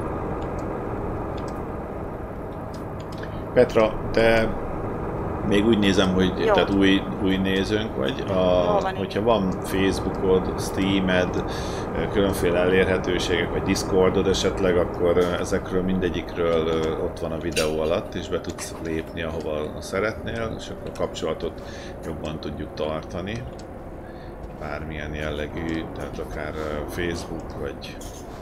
Petra, te még úgy nézem, hogy tehát új nézőnk vagy, hogyha van Facebookod, Steamed, különféle elérhetőségek, vagy Discordod esetleg, akkor ezekről mindegyikről ott van a videó alatt, és be tudsz lépni, ahova szeretnél, és akkor a kapcsolatot jobban tudjuk tartani. Bármilyen jellegű, tehát akár Facebook, vagy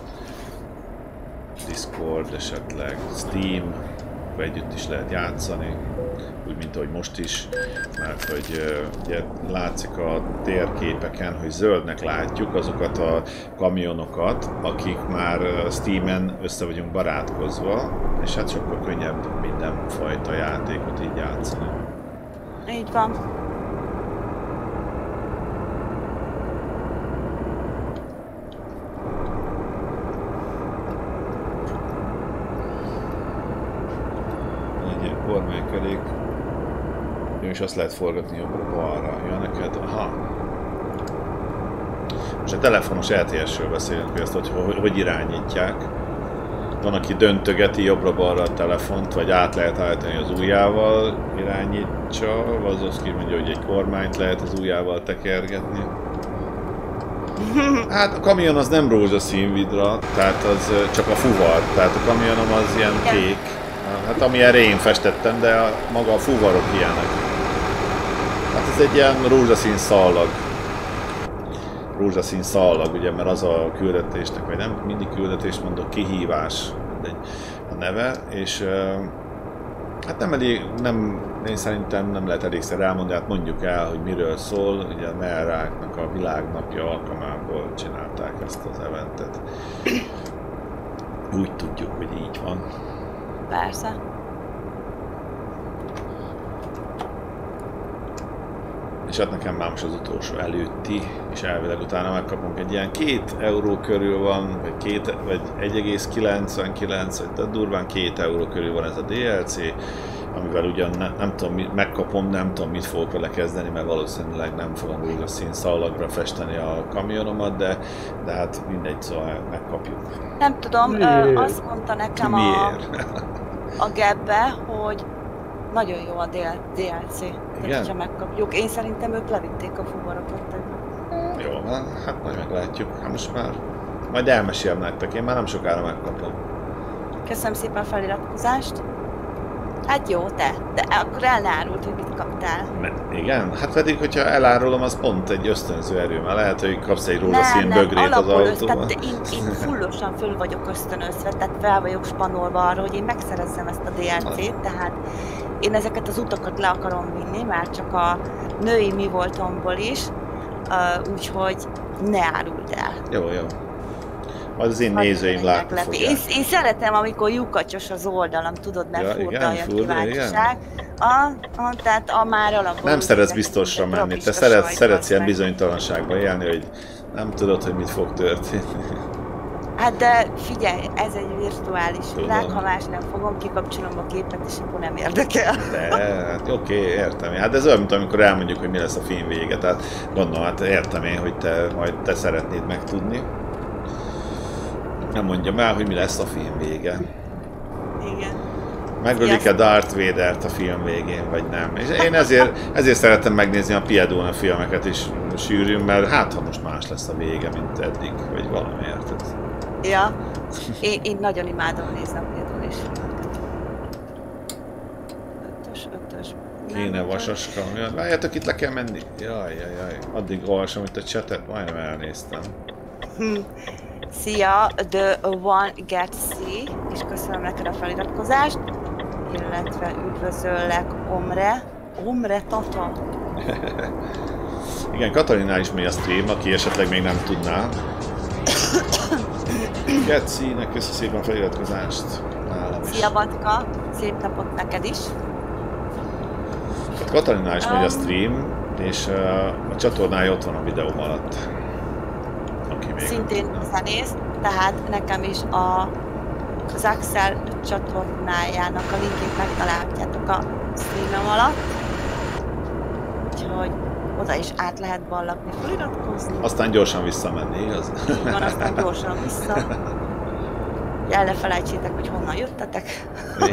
Discord esetleg, Steam, együtt is lehet játszani. Úgy, mint ahogy most is, mert hogy ugye látszik a térképeken, hogy zöldnek látjuk azokat a kamionokat, akik már Steamen össze vagyunk barátkozva, és hát sokkal könnyebb mindenfajta játékot így játszani. Így van. Egy kormánykerék. És azt lehet forgatni jobbra-balra. Ja, neked? Aha. Most a telefonos LTS-ről beszélünk, hogy ezt hogy irányítják. Van, aki döntögeti jobbra-balra a telefont, vagy át lehet állítani az ujjával irányítsa. Vazovszki mondja, hogy egy kormányt lehet az ujjával tekergetni. Hát a kamion az nem rózsaszín vidra, tehát az csak a fuvar. Tehát a kamionom az ilyen kék. Hát amilyenre én festettem, de maga a fuvarok ilyenek. Hát ez egy ilyen rózsaszín szallag. Rózsaszín szallag, ugye, mert az a küldetésnek, vagy nem mindig küldetést mondok, kihívás a neve, és hát nem elég, én szerintem nem lehet elégszer elmondani, hát mondjuk el, hogy miről szól, ugye a Merráknak a világnapja alkalmából csinálták ezt az eventet. Úgy tudjuk, hogy így van. Persze. És hát nekem már most az utolsó előtti, és elvileg utána megkapunk egy ilyen 2 euró körül van, vagy 1,99, vagy durván 2 euró körül van ez a DLC, amivel ugyan nem tudom, megkapom, nem tudom, mit fogok vele kezdeni, mert valószínűleg nem fogom rózsaszín szalagra festeni a kamionomat, de hát mindegy, szóval megkapjuk. Nem tudom, azt mondta nekem a Gebbe, hogy nagyon jó a DLC. Tehát, hogyha megkapjuk. Én szerintem ők levitték a fuvarokat. Jó, hát majd meglátjuk. Hát most már majd elmesélem nektek, én már nem sokára megkapom. Köszönöm szépen a feliratkozást. Hát jó, de akkor el ne árult, hogy mit kaptál. Igen? Hát pedig, hogyha elárulom, az pont egy ösztönző erő, mert lehet, hogy kapsz egy rózsaszín bögrét az autóban. Én fullosan föl vagyok ösztönözve, tehát fel vagyok spanolva arra, hogy én megszerezzem ezt a DLC-t, tehát én ezeket az utakat le akarom vinni, már csak a női mi voltomból is, úgyhogy ne áruld el. Jó. Az én nézőim látni fogják. Én szeretem, amikor lyukacsos az oldalam, tudod, mert fordulja a kíváncsiság. Tehát már alapból... Nem szeretsz biztosra menni, te szeretsz ilyen bizonytalanságban élni, hogy nem tudod, hogy mit fog történni. Hát de figyelj, ez egy virtuális világ, ha más nem fogom, kikapcsolom a képet, és akkor nem érdekel. De, hát oké, értem. Hát ez olyan, mint amikor elmondjuk, hogy mi lesz a film vége, tehát gondolom, hát értem én, hogy te szeretnéd megtudni. Nem mondjam el, hogy mi lesz a film vége. Igen. Megölik-e Darth Vadert a film végén, vagy nem. És én ezért szeretem megnézni a Piedone filmeket is sűrűn, mert hát ha most más lesz a vége, mint eddig, vagy valami, érted? Ja, én nagyon imádom nézni a Piedone is filmeket. Ötös. Kéne vasaska. Várjátok, itt le kell menni. Jaj. Addig olvasom itt a chatet, majdnem elnéztem. Szia, The One Gets See, és köszönöm neked a feliratkozást, illetve üdvözöllek Omre Tata. Igen, Katalinál is megy a stream, aki esetleg még nem tudná. Getsi-nek köszi szépen a feliratkozást. Nálam is. Szia Batka, szép napot neked is. Hát Katalinál is megy a stream, és a csatornája ott van a videóm alatt. Szintén zenész, tehát nekem is az Axel csatornájának a linkjét megtalálhatjátok a streamem alatt. Úgyhogy oda is át lehet ballakni, feliratkozni. Aztán gyorsan visszamenni, igaz? Így van, aztán gyorsan vissza. El ne felejtsétek, hogy honnan jöttetek.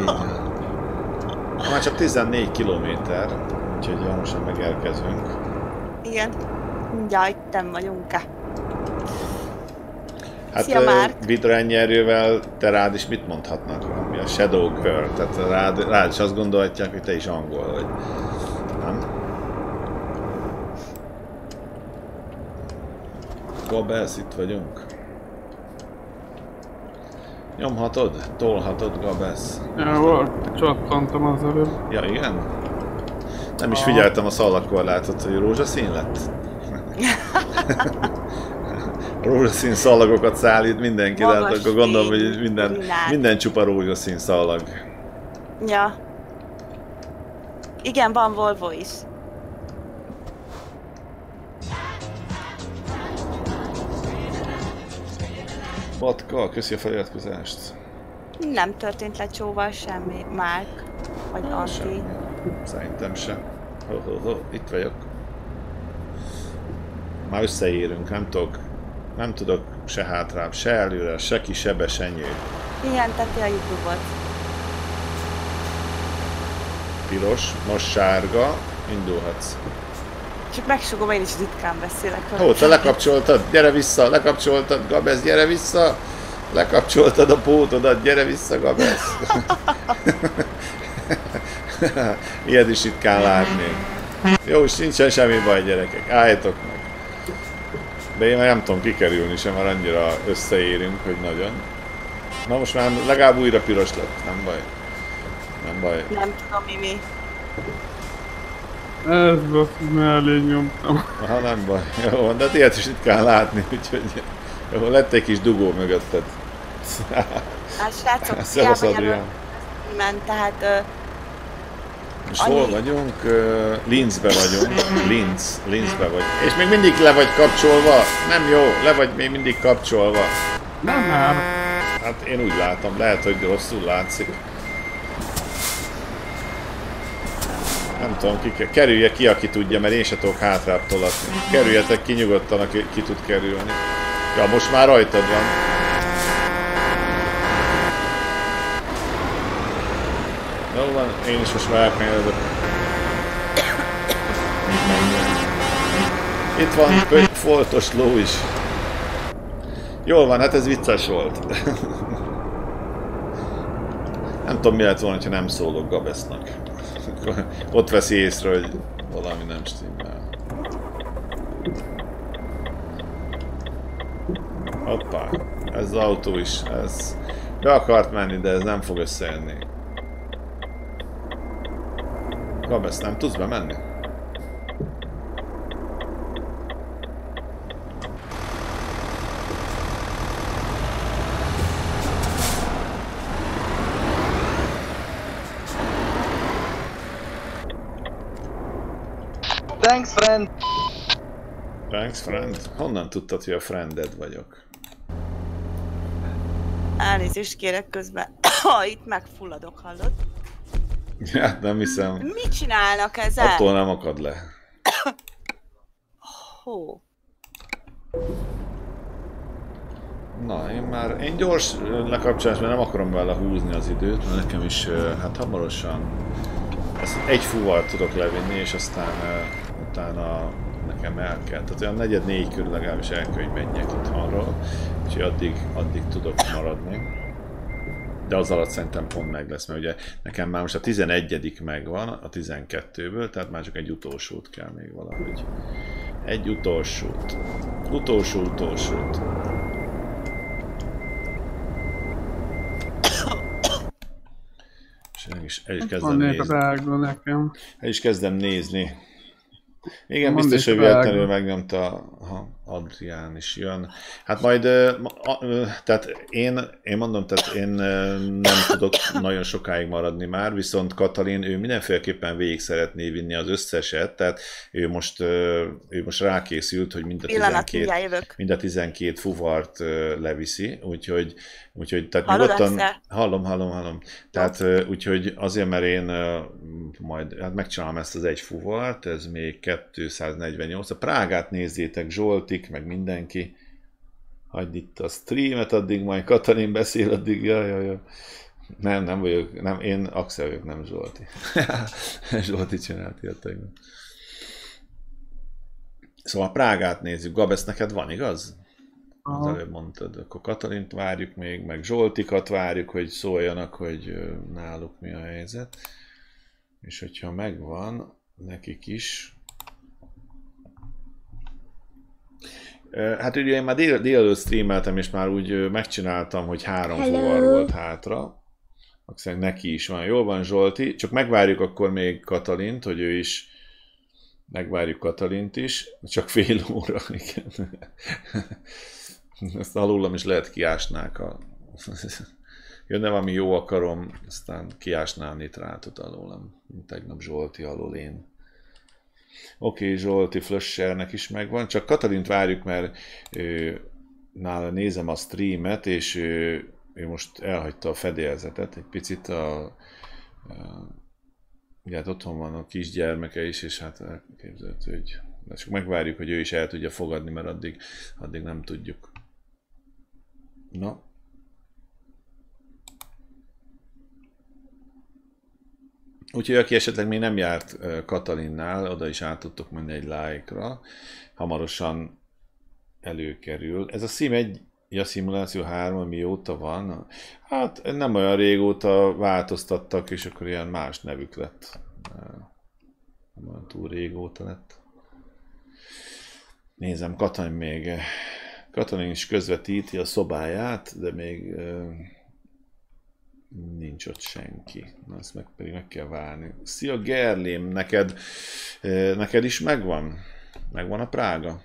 Már csak 14 kilométer, úgyhogy gyorsan megérkezünk. Igen, mindjárt itten vagyunk-e. Hát Vidra ennyi erővel te rád is mit mondhatnak? Mi a Shadow Girl, tehát rád is azt gondolhatják, hogy te is angol vagy. Nem? Gabez, itt vagyunk. Nyomhatod? Tolhatod, Gabez? Ja, csattantam az előbb. Ja, igen? Nem is figyeltem a szalagkorlátot, hogy rózsaszín lett. Rózsaszín szalagokat szállít mindenki, de hát akkor gondolom, hogy minden csupa rózsaszín szalag. Ja. Igen, van Volvo is. Batka, köszi a feliratkozást. Nem történt lecsóval semmi, Márk, vagy Antti. Szerintem se. Itt vagyok. Már összeérünk, nem tudok se hátrább, se előre, se ki, se be, se nyíl. Igen, teti a YouTube-ot. Piros, most sárga, indulhatsz. Csak megsugom, én is ritkán beszélek. Ó, te lekapcsoltad, gyere vissza, lekapcsoltad, Gabez, gyere vissza! Lekapcsoltad a pótodat, gyere vissza, Gabez! Ilyet is ritkán látni. Jó, és nincsen semmi baj, gyerekek, álljatok meg! De én már nem tudom kikerülni sem, mert annyira összeérünk, hogy nagyon. Na most már legalább újra piros lett, nem baj. Nem baj. Nem tudom, mi. Ez basszus, mellé nyomtam. Aha, nem baj. Jó van, de hát ilyet is itt kell látni, úgyhogy jó, lett egy kis dugó mögötted. Hát srácok, hiába Adrián. ment, tehát... És hol vagyunk? Linzbe vagyunk. Linzbe vagy. És még mindig le vagy kapcsolva? Nem jó, le vagy még mindig kapcsolva. Nem már. Hát én úgy látom, lehet, hogy rosszul látszik. Nem tudom, kerülje ki, aki tudja, mert én se tudok hátrább tolatni. Kerüljetek ki nyugodtan, aki ki tud kerülni. Ja, most már rajtad van. Jó van, én is most már elkanyarozok. Itt van foltos ló is. Jól van, hát ez vicces volt. Nem tudom, mi lett volna, ha nem szólok Gabesznak. Ott veszi észre, hogy valami nem stimmel. Hoppá, ez az autó is, ez be akart menni, de ez nem fog összejönni. Gabesz, nem tudsz bemenni? Thanks, friend! Thanks, friend? Honnan tudtad, hogy a friended vagyok? Elnézést kérek közben. Ha itt megfulladok, hallod? Hát nem hiszem. Mit csinálnak ezzel? Attól nem akad le. Hó. Na, én gyors lekapcsolás, mert nem akarom vele húzni az időt, mert nekem is hát hamarosan ezt egy fúval tudok levinni, és aztán utána nekem el kell. Tehát olyan 3:45 körül legalábbis el kell, hogy menjek itthonról, úgyhogy addig tudok maradni. De az alatt szerintem pont meg lesz, mert ugye nekem már most a 11. megvan a 12-ből, tehát már csak egy utolsót kell még valahogy. Egy utolsót. Utolsót. És el is kezdem nézni. El is kezdem nézni. Igen, biztos, hogy véletlenül megnyomta, Adrián is jön. Hát majd, tehát én mondom, tehát én nem tudok nagyon sokáig maradni már, viszont Katalin, ő mindenféleképpen végig szeretné vinni az összeset, tehát ő most rákészült, hogy mind a 12 fuvart leviszi, úgyhogy tehát nyugodtan... Hallom. Tehát úgyhogy azért, mert én majd hát megcsinálom ezt az egy fuvart, ez még 248. A Prágát nézzétek, Zsoltik, meg mindenki. Hagyd itt a streamet, addig majd Katalin beszél, addig jaj. Nem vagyok, nem, én Axel vagyok, nem Zsolti. Zsolti csinált ilyet tegnap. Szóval a Prágát nézzük. Gabesz, neked van, igaz? Az előbb mondtad, akkor Katalint várjuk még, meg Zsoltikat várjuk, hogy szóljanak, hogy náluk mi a helyzet. És hogyha megvan, nekik is. Hát ugye én már délelőtt streameltem, és már úgy megcsináltam, hogy 3 fuvar volt hátra. Akkor neki is van. Jól van, Zsolti. Csak megvárjuk akkor még Katalint, hogy ő is... Megvárjuk Katalint is. Csak fél óra, igen. Ezt alullam is lehet kiásnák a... Jönne valami jó akarom, aztán kiásná a nitrátot alólam, mint tegnap Zsolti alól én. Oké, Zsolti Flushernek is megvan, csak Katalint várjuk, mert nála nézem a streamet, és ő most elhagyta a fedélzetet egy picit. Ugye hát otthon van a kisgyermeke is, és hát elképzelhető, hogy csak megvárjuk, hogy ő is el tudja fogadni, mert addig nem tudjuk. Na. Úgyhogy aki esetleg még nem járt Katalinnál, oda is át tudtok menni egy like-ra. Hamarosan előkerül. Ez a Sim 1, a Szimuláció 3, mióta van? Hát nem olyan régóta változtattak, és akkor ilyen más nevük lett. Nem olyan túl régóta lett. Nézem, Katalin is közvetíti a szobáját, de még nincs ott senki. Na, ezt pedig meg kell várni. Szia Gerlém, neked is megvan? Megvan a Prága?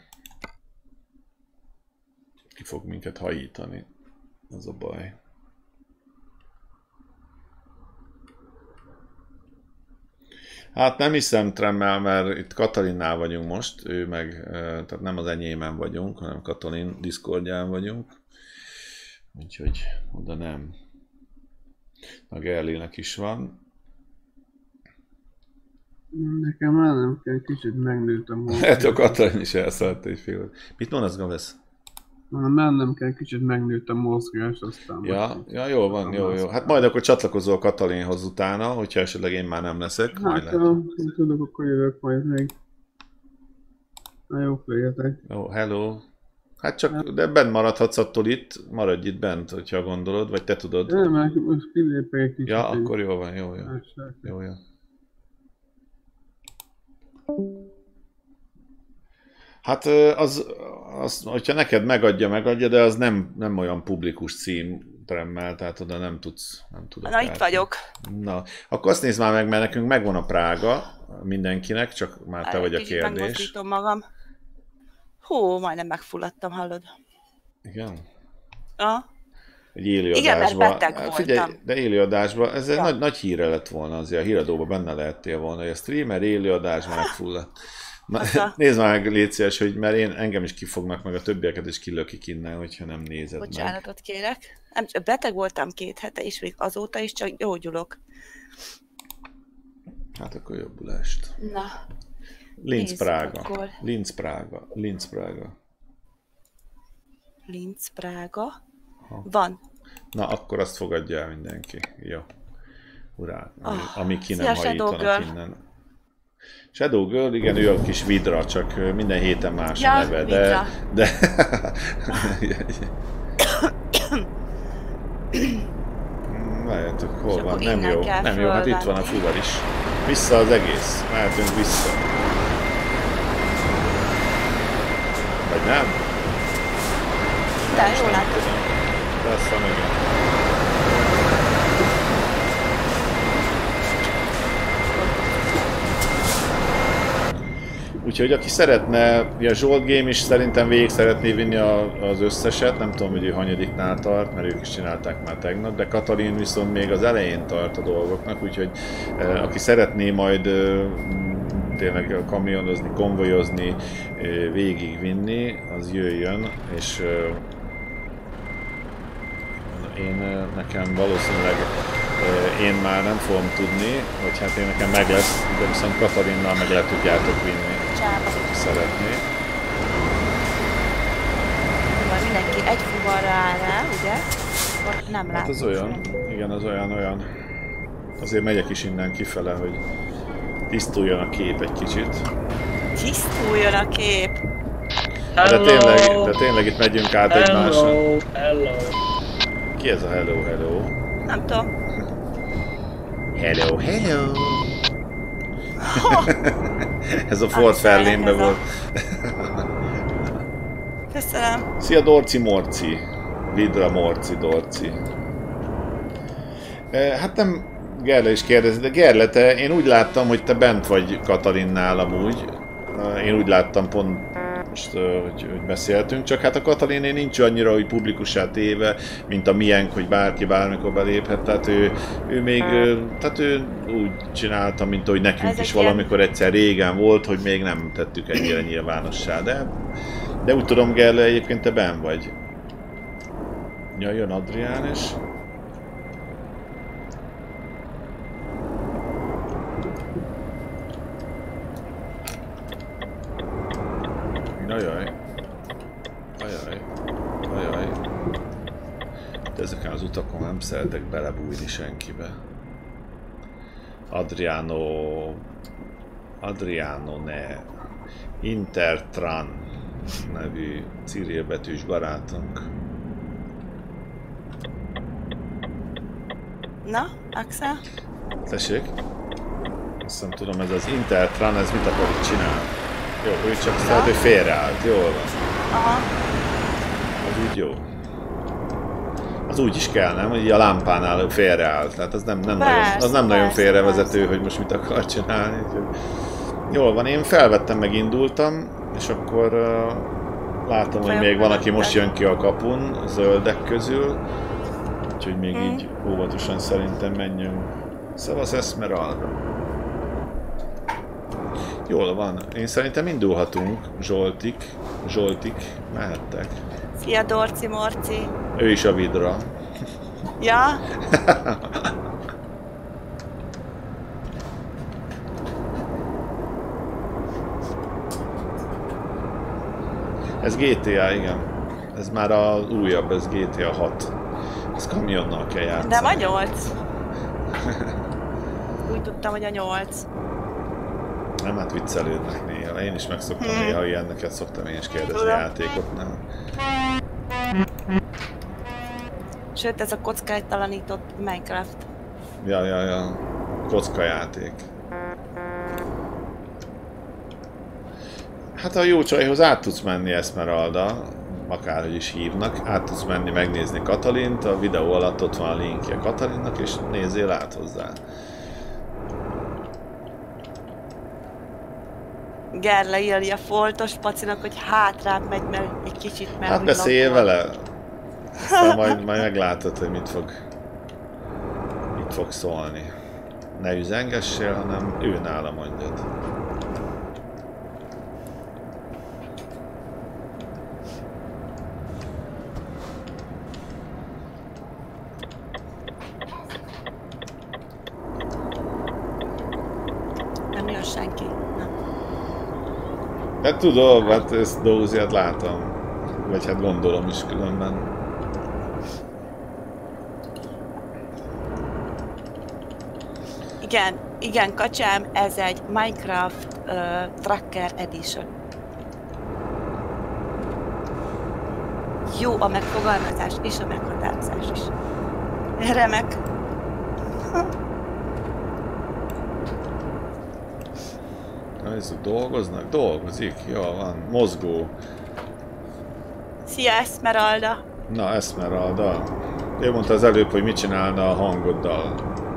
Ki fog minket hajítani? Az a baj. Hát nem hiszem Tremmel, mert itt Katalinnál vagyunk most, ő meg, tehát nem az enyémen vagyunk, hanem Katalin Discordján vagyunk. Úgyhogy oda nem. A Gerlinek is van. Nekem már nem kell, kicsit megnőttem. Hát a Katalin is elszállt egy fél. Mit mondasz, Gavesz? Már nem kell, kicsit megnőttem mozgást, aztán... Ja, jó van, jó. Hát majd akkor csatlakozol Katalinhoz utána, hogyha esetleg én már nem leszek. Hát, ha tudok, akkor jövök majd még. Na jó, legyetek. Jó, hello. Hát csak, de bent maradhatsz attól itt, maradj itt bent, hogyha gondolod, vagy te tudod. Nem, mert most kilépek egy kicsit. Ja, akkor jó van, jó. Jó. Hát az, hogyha neked megadja, de az nem olyan publikus cím Tremmel, tehát oda nem tudsz. Na, itt vagyok. Na, akkor azt nézd már meg, mert nekünk megvan a Prága mindenkinek, csak már te vagy a kérdés. Megmozdítom magam. Hú, majdnem megfulladtam, hallod? Igen? Egy élőadásban. Igen, mert beteg voltam. Figyelj, de élőadásban, ez egy nagy híre lett volna, azért a híradóban benne lehettél volna, hogy a streamer élőadásban megfulladt. Nézd meg, légy szíves, hogy mert engem is kifognak, meg a többieket is kilökik innen, hogyha nem nézed meg. Bocsánatot kérek. Beteg voltam 2 hete, és még azóta is csak gyógyulok. Hát akkor jobbulást. Na. Linz Prága. Akkor. Linz Prága. Van. Na, akkor azt fogadja el mindenki. Jó. Urá. Ami ki nem hajítanak innen. Shadow Girl, igen, ő a kis vidra, csak minden héten más a neve, de... Várjátok, hol van? Nem jó, hát itt van a fuvar is. Vissza az egész, mehetünk vissza. Vagy nem? De jól látod. Persze, igen. Úgyhogy aki szeretne, a Zsolt Game is szerintem végig szeretné vinni az összeset, nem tudom, hogy ő hanyadiknál tart, mert ők is csinálták már tegnap, de Katalin viszont még az elején tart a dolgoknak, úgyhogy aki szeretné majd tényleg kamionozni, konvojozni, végigvinni, az jöjjön, és nekem valószínűleg én már nem fogom tudni, hogy hát nekem meg lesz, de viszont Katalinnal meg le tudjátok vinni, aki szeretné. Mindenki egy fuvarra áll rá, ugye? Vagy nem látom. Hát az olyan, igen, az olyan. Azért megyek is innen kifele, hogy tisztuljon a kép egy kicsit. Tisztuljon a kép! De tényleg itt megyünk át egymáson. Hello. Ki ez a hello? Nem tudom. Hello. Ez a Ford Fairlane-ben volt. Köszönöm. Szia Dorci Morci. Vidra Morci Dorci. Hát nem Gerle is kérdezi, de Gerle, én úgy láttam, hogy te bent vagy Katalinnál amúgy. Én úgy láttam pont most, hogy beszéltünk, csak hát a Kataliné nincs annyira, hogy publikussá téve, mint a miénk, hogy bárki bármikor beléphet, tehát ő még, tehát ő úgy csinálta, mint ahogy nekünk is valamikor egyszer régen volt, hogy még nem tettük ennyire nyilvánossá, de úgy tudom, Gerle, egyébként te benn vagy. Ja, jön Adrián is. Ajaj. De ezeken az utakon nem szeretek belebújni senkibe. Adriano ne. Intertran nevű cirilbetűs barátunk. Na, Axel? Tessék? Azt nem tudom, ez az Intertran, ez mit akar itt csinálni? Jó, ő csak szállt, hogy félreállt, jól van. Aha. Az úgy jó. Az úgy is kell, nem? Hogy a lámpánál félreállt, tehát az nem nagyon félrevezető, hogy most mit akar csinálni. Jól van, én felvettem, megindultam, és akkor látom, hogy még van, aki most jön ki a kapun, a zöldek közül. Úgyhogy még így óvatosan szerintem menjünk. Szevasz Esmeralda. Jól van. Én szerintem indulhatunk. Zsoltik, mehettek. Szia, Dorci Morci. Ő is a vidra. Ja? Ez GTA, igen. Ez már az újabb, ez GTA 6. Ez kamionnal kell játszani. De vagy 8. Úgy tudtam, hogy a 8. Nem, hát viccelődnek néha. Én is megszoktam néha ilyenneket, szoktam én is kérdezni játékoknál. Sőt, ez a kockájtalanított Minecraft. Ja. Kockajáték. Hát a jó csajhoz át tudsz menni, Esmeralda, akárhogy is hívnak, át tudsz menni megnézni Katalint, a videó alatt ott van a linkje Katalinnak, és nézzél át hozzá. Gerle írja foltos Pacinak, hogy hátrább megy, mert egy kicsit meg. Hát beszélj vele, aztán majd meglátod, hogy mit fog szólni. Ne üzengessél, hanem ő nála mondjad. Nem jön senki. Nem. Hát tudom, hát ezt Dóziát látom. Vagy hát gondolom is különben. Igen, kacsám, ez egy Minecraft Tracker Edition. Jó a megfogalmazás és a meghatározás is. Remek. Nézzük, dolgoznak? Dolgozik, jól van. Mozgó. Szia, Esmeralda. Na, Esmeralda. Ő mondta az előbb, hogy mit csinálna a hangoddal.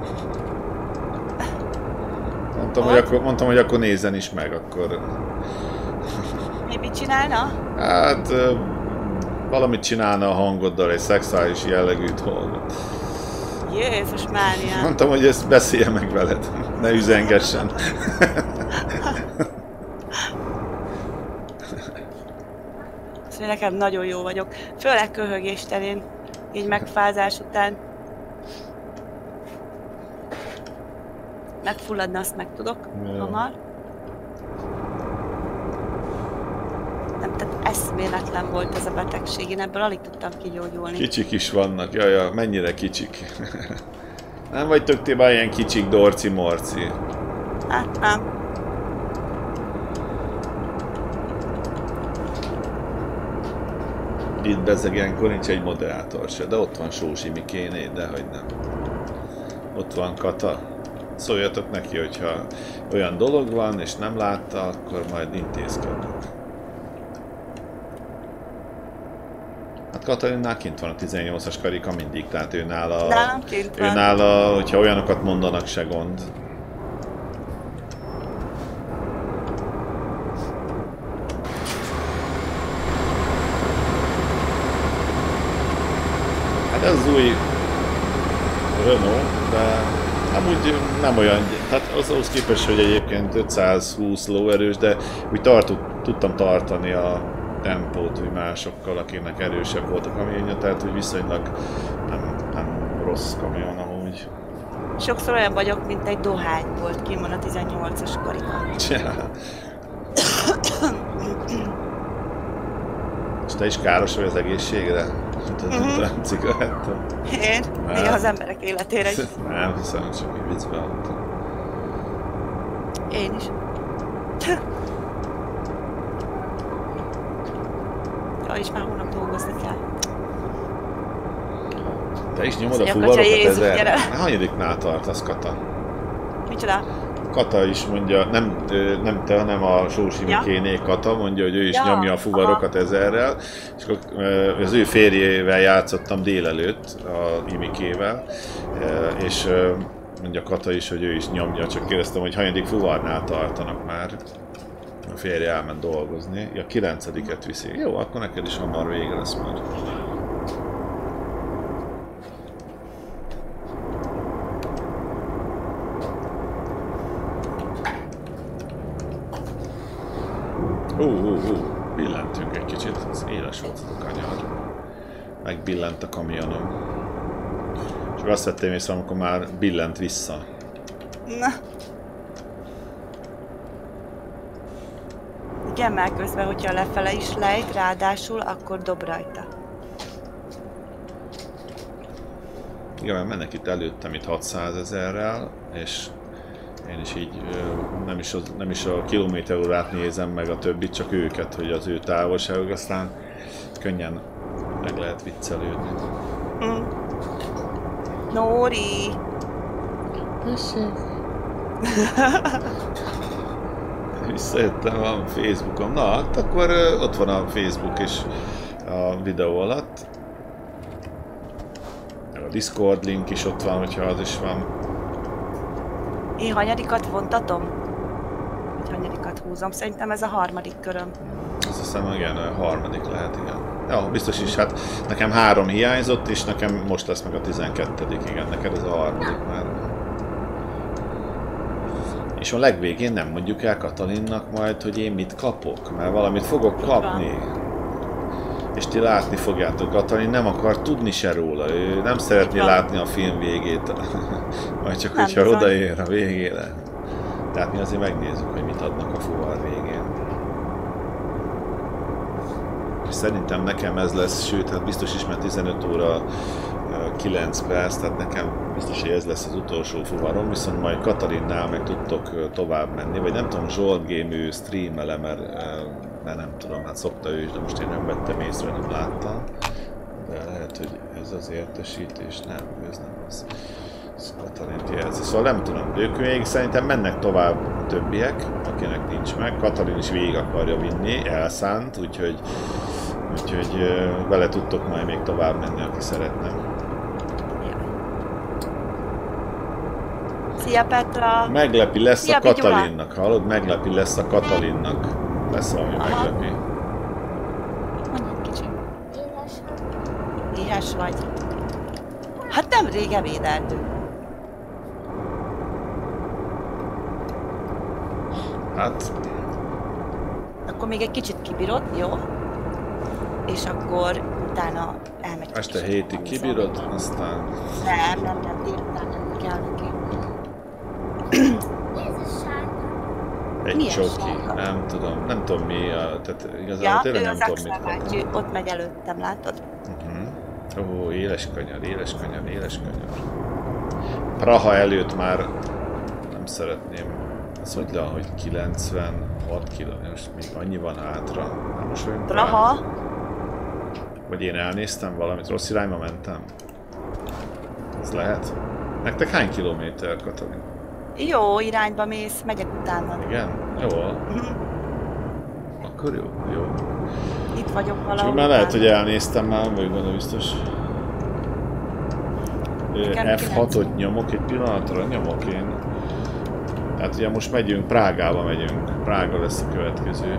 Mondtam, hogy akkor nézzen is meg, akkor... Mit csinálna? Hát... valamit csinálna a hangoddal, egy szexuális jellegű dolgot. Jézus Mária. Mondtam, hogy ezt beszélje meg veled, ne üzengessen. Szóval nekem nagyon jó vagyok. Főleg köhögés terén, így megfázás után. Megfulladna, azt meg tudok hamar. Nem, tehát eszméletlen volt ez a betegség, én ebből alig tudtam kigyógyulni. Kicsik is vannak, jaja, mennyire kicsik. Nem vagytok ti már ilyen kicsik, dorci-morci. Hát nem. Itt bezeg ilyenkor nincs egy moderátor se, de ott van Sósi Mikéné, dehogy nem. Ott van Kata. Szóljatok neki, hogyha olyan dolog van, és nem látta, akkor majd intézkednek. Hát Katalinnál kint van a 18-as karika mindig, tehát ő nála, hogyha olyanokat mondanak, se gond. Hát ez az új Renault, de amúgy nem olyan, hát azhoz képest, hogy egyébként 520 lóerős, de úgy tudtam tartani a tempót úgy másokkal, akinek erősebb volt a kamionja, tehát úgy viszonylag nem rossz kamion amúgy. Sokszor olyan vagyok, mint egy dohány volt ki van a 18-as karika. És te is káros vagy az egészségre? Nem cigaretta? Én? Néha az emberek életére is. Nem hiszem, csak így viccbe adtam. Én is. Ja, és már hónap dolgozni kell. Te is nyomod a fuvarokat ezzel? Hanyadiknál tartasz, Kata? Micsoda? Kata is mondja, nem te, hanem a Sósi Mikéné Kata mondja, hogy ő is nyomja a fuvarokat ezerrel, és akkor az ő férjével játszottam délelőtt, a Imikével, és mondja Kata is, hogy ő is nyomja, csak kérdeztem, hogy hanyadik fuvarnál tartanak már. A férje elment dolgozni, ja 9-et viszi. Jó, akkor neked is hamar vége lesz majd. Billentünk egy kicsit, ez éles volt a kanyar. Megbillent a kamionom. És azt vettem észre, amikor már billent vissza. Na. Igen, mert közben, hogyha lefele is lejt, ráadásul, akkor dob rajta. Igen, mert mennek itt előttem itt 600 000-rel, és én is így nem is a kilométerórát nézem meg a többit, csak őket, hogy az ő távolságok, aztán könnyen meg lehet viccelődni. Nóri! Visszajöttem a Facebookon. Na, hát akkor ott van a Facebook is a videó alatt. A Discord link is ott van, hogyha az is van. Én hanyadikat vontatom? Vagy hanyadikat húzom? Szerintem ez a harmadik köröm. Azt hiszem, igen, a harmadik lehet, igen. Ja, biztos is, hát nekem 3 hiányzott, és nekem most lesz meg a 12. Igen, neked ez a harmadik már. És a legvégén nem mondjuk el Katalinnak majd, hogy én mit kapok, mert valamit fogok kapni. És ti látni fogjátok, Katalin nem akar tudni se róla, ő nem szeretné látni a film végét, majd csak hogyha odaér a végére. Tehát mi azért megnézzük, hogy mit adnak a fuvar végén. És szerintem nekem ez lesz, sőt, hát biztos is, mert 15 óra 9 perc, tehát nekem biztos, hogy ez lesz az utolsó fuvarom, viszont majd Katalinnál meg tudtok tovább menni, vagy nem tudom, Zsolt Game ő streamele, mert nem tudom, hát szokta ő is, de most én nem vettem észre, nem láttam. De lehet, hogy ez az értesítés, nem, ez nem az. Ez Katalint jelzi. Szóval nem tudom, ők még szerintem mennek tovább a többiek, akinek nincs meg. Katalin is végig akarja vinni, elszánt, úgyhogy vele tudtok majd még tovább menni, aki szeretne. Szia Petra! Meglepi lesz Szia, a Katalinnak, hallod? Meglepi lesz a Katalinnak. Lesz valami meglepi. Mondj egy kicsit. Éhes vagy. Hát nem rég ebédeltünk. Hát... Akkor még egy kicsit kibírod, jó? És akkor utána elmegy. Este 7-ig kibírod, aztán... Nem, délután nem kell neki. Egy milyen csoki, sárga? Nem tudom mi a... Tehát igazából tényleg nem tudom mit kapni. Ott megy előttem, látod? Ó, éles kanyar. Praha előtt már nem szeretném. Az hogy le, hogy 96 km, most még annyi van hátra. Nem most vagyunk Praha? Vagy én elnéztem valamit, rossz irányba mentem? Ez lehet? Nektek hány kilométer, Katalin? Jó irányba mész, megyek utána. Igen? Jó. Akkor jó. Itt vagyok valahol. Csak már lehet, hogy elnéztem már, vagy benne biztos. F6-ot nyomok egy pillanatra, nyomok én. Tehát ugye most megyünk, Prágába megyünk. Prága lesz a következő.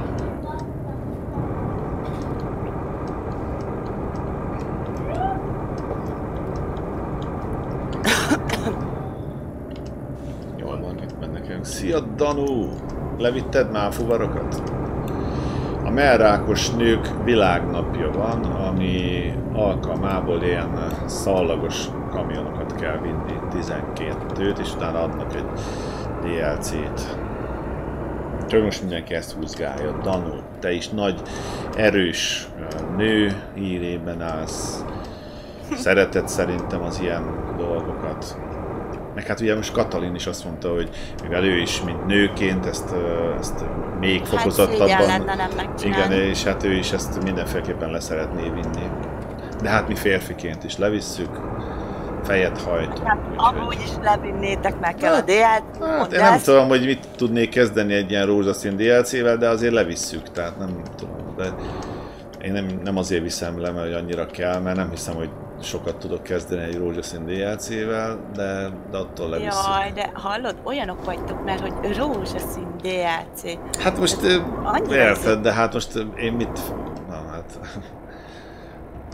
Jól van, itt mennek. Szia Danu! Levitted már fuvarokat? A mellrákos nők világnapja van, ami alkalmából ilyen szallagos kamionokat kell vinni, 12-t, és utána adnak egy DLC-t. Csak most mindenki ezt húzgálja. Danu, te is nagy, erős nő hírében állsz. Szereted szerintem az ilyen dolgokat. Meg hát ugye most Katalin is azt mondta, hogy mivel ő is, mint nőként ezt még fokozottabban... Hát lenne nem megcsinálni. Igen, és hát ő is ezt mindenféleképpen leszeretné vinni. De hát mi férfiként is levisszük, fejet hajtunk. Hát, amúgy is levinnétek, meg kell a DLC-t. Hát én nem tudom, hogy mit tudnék kezdeni egy ilyen rózsaszín DLC-vel, de azért levisszük, tehát nem tudom. De én nem azért viszem le, mert annyira kell, mert nem hiszem, hogy sokat tudok kezdeni egy rózsaszín DLC-vel, de attól levisszük. Jaj, de hallod, olyanok vagytok, mert hogy rózsaszín DLC. Hát most érted, de hát most én mit... Na hát...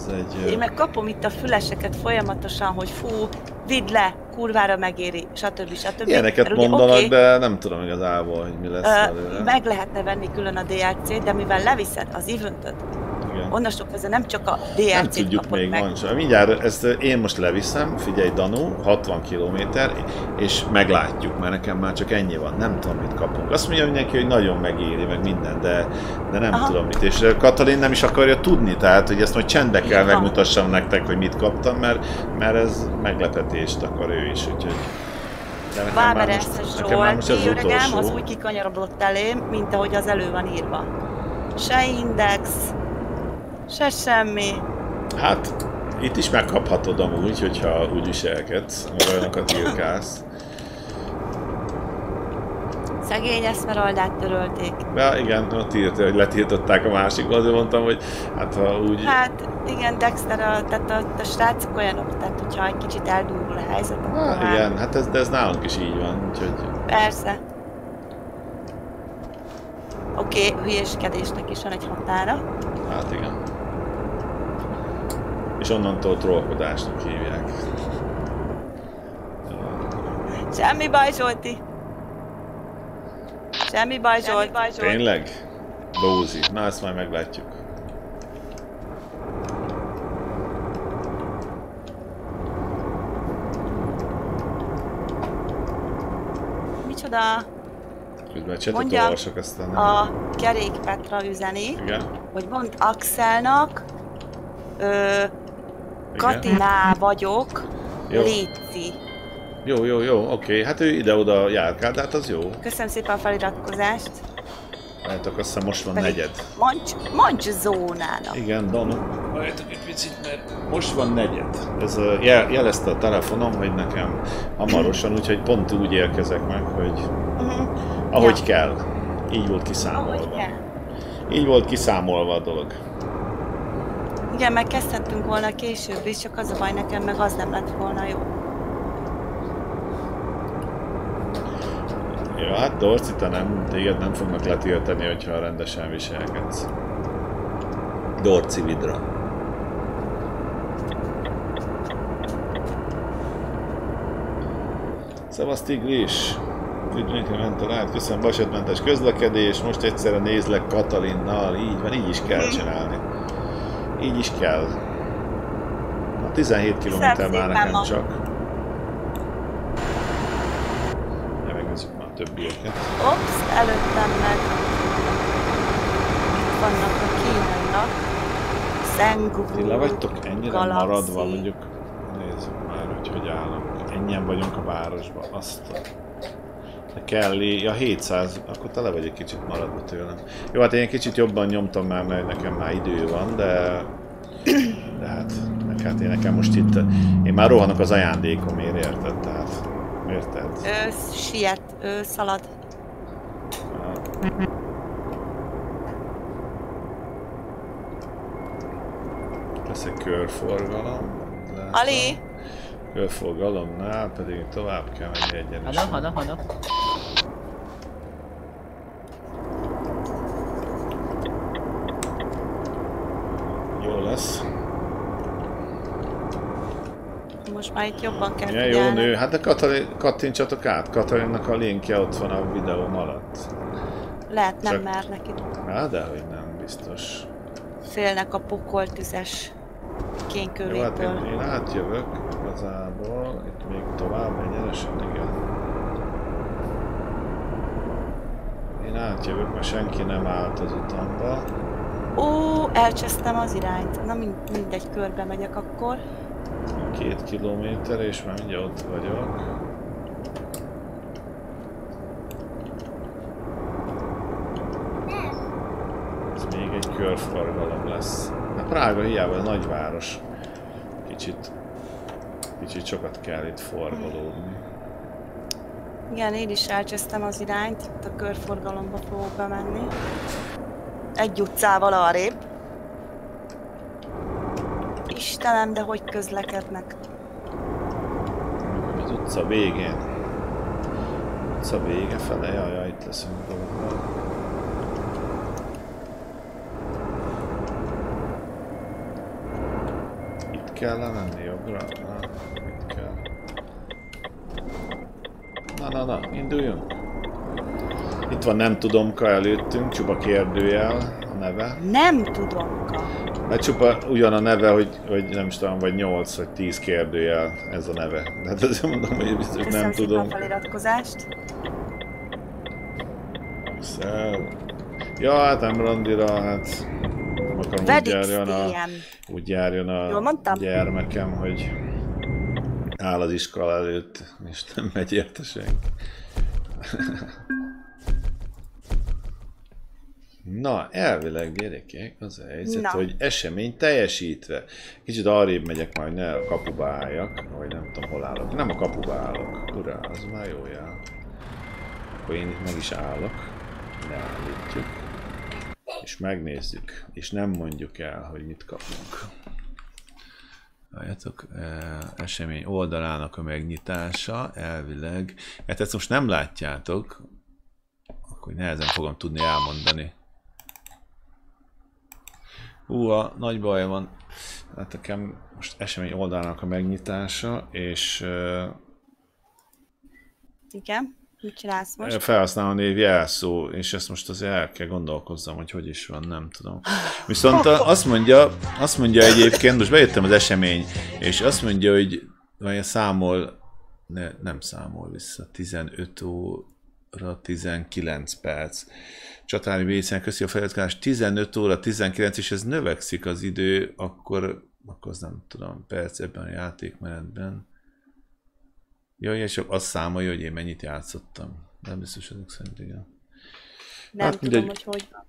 Ez egy... Én meg kapom itt a füleseket folyamatosan, hogy fú, vidd le, kurvára megéri, stb. Ilyeneket Mert ugye, mondanak, oké, de nem tudom igazából, hogy mi lesz belőle. meg lehetne venni külön a DLC-t, de mivel leviszed az eventöt, Igen. onnastól kezdve nem csak a Nem DLC-t tudjuk kapod még, meg. van sem. Mindjárt ezt én most leviszem, figyelj Danu, 60 km, és meglátjuk, mert nekem már csak ennyi van, nem tudom mit kapunk. Azt mondja mindenki, hogy nagyon megéri, meg minden, de nem tudom mit. És Katalin nem is akarja tudni, tehát hogy ezt majd csendbe kell megmutassam nektek, hogy mit kaptam, mert ez meglepetést akar ő is, úgyhogy... Vábereszes Zsolti az öregem, utolsó. az úgy kikanyarodott elém, mint ahogy az elő van írva. Se index, se semmi. Hát, itt is megkaphatod amúgy, hogyha úgy viselkedsz, meg olyanokat írkálsz. Szegény Eszmeraldát törölték. Ja, igen, ott írta, hogy letiltották a másikba, azért mondtam, hogy hát ha úgy... Hát igen, Dexter, tehát a srácok olyanok, tehát hogyha egy kicsit eldurul a helyzet, akkor már... Igen, hát ez nálunk is így van, úgyhogy... Persze. Oké, hülyéskedésnek is van egy határa. Hát igen. És onnantól trollkodásnak hívják. Semmi baj, Zsolti! Semmi baj, Zsolt. Tényleg? Bózi. Na, ezt majd meglátjuk. Micsoda? Közben csetet Mondjam, olvasok, aztán nem. A Kerék Petra üzeni, Igen? hogy mond Axelnak, Katinál vagyok, Jó. léci. Jó, oké. Hát ő ide-oda járkál, de hát az jó. Köszönöm szépen a feliratkozást. Várjátok, azt hiszem most van negyed. Mondj zónának. Igen, Danu. Várjátok egy picit, mert most van negyed. Ez jelezte a telefonom, hogy nekem hamarosan, úgyhogy pont úgy érkezek meg, hogy ahogy kell. Így volt kiszámolva. Ahogy kell. Így volt kiszámolva a dolog. Igen, meg kezdhettünk volna később is, csak az a baj nekem, meg az nem lett volna jó. Ja, hát Dorci, téged nem fognak letiltani, hogyha rendesen viselkedsz. Dorci vidra. Szevasz Tigris! Üdvényekre ment a rád, köszönöm, balesetmentes közlekedés, most egyszerre nézlek Katalinnal, így van, így is kell csinálni. Így is kell. A 17 km már nekem csak. Megnézzük már a többieket. Ops, előttem meg. Itt vannak a kínaiak. Zengú, Ti le vagytok ennyire Galaxy. maradva, mondjuk nézzük már, hogy állunk. Ennyien vagyunk a városban, azt a Kelly, ja 700, akkor tele vagy egy kicsit maradva tőlem. Jó, hát én egy kicsit jobban nyomtam már, mert nekem már idő van, de hát nekem most itt, én már rohanok az ajándékomért, érted? Tehát, érted? Siet, szalad. Lesz egy körforgalom. Ali! Körforgalomnál pedig tovább kell menni egyenesen. Hada. Jó lesz. Most már itt jobban kell Ja, jó nő, hát de kattintsatok át, Katalinnak a linkje ott van a videóm alatt. Lehet nem Csak- mernek itt. Hát dehogy nem, biztos. Félnek a pokoltüzes Jó, hát kénkövétől. én átjövök igazából, itt még tovább egyenesen, igen. Én átjövök, mert senki nem állt az utamba. Ó, elcsesztem az irányt. Na mindegy, körbe megyek akkor. 2 kilométer, és már mindjárt ott vagyok. Ez még egy körforgalom lesz. Na Prága hiába nagyváros. Kicsit sokat kell itt forgalódni. Igen, én is elcsesztem az irányt. Itt a körforgalomba fogok bemenni. Egy utcával arrébb. Istenem, de hogy közlekednek? Az utca végén. Utca vége fele, jaj, itt leszünk valahol. kell lemenni jobbra? Na, itt kell. Na, induljunk. Itt van nem tudomka előttünk, csupa kérdőjel a neve. Nem tudomka. Mert csupa ugyan a neve, hogy nem is tudom, vagy 8 vagy 10 kérdőjel ez a neve. De hát azért mondom, hogy biztos Köszönöm nem szépen tudom. a feliratkozást. Ja, hát nem randira, hát nem akarom úgy járjon a gyermekem, hogy áll az iskola előtt, és nem megy érte senki. Na, elvileg gyerekek, az a helyzet, hogy esemény teljesítve. Kicsit arrébb megyek majd, ne a kapuba álljak, vagy nem tudom hol állok. Nem a kapuba állok, ura, az már jó jár. Akkor én itt meg is állok, leállítjuk, és megnézzük, és nem mondjuk el, hogy mit kapunk. Várjátok, esemény oldalának a megnyitása, elvileg, hát ezt most nem látjátok, akkor nehezen fogom tudni elmondani. A nagy baj van, hát nekem most esemény oldalának a megnyitása, és... Igen, mit csinálsz most? Felhasználó név jelszó, és ezt most azért el kell gondolkozzam, hogy is van, nem tudom. Viszont azt mondja egyébként, most bejöttem az esemény, és azt mondja, hogy számol, nem számol vissza, 15 óra 19 perc. Csatári Vécen, köszi a feliratkozást, 15 óra 19, és ez növekszik az idő, akkor az nem tudom, perc ebben a játékmenetben. Jaj, és azt számolja, hogy én mennyit játszottam. Nem biztos ezek szerint, igen. Nem hát, tudom, hogy van.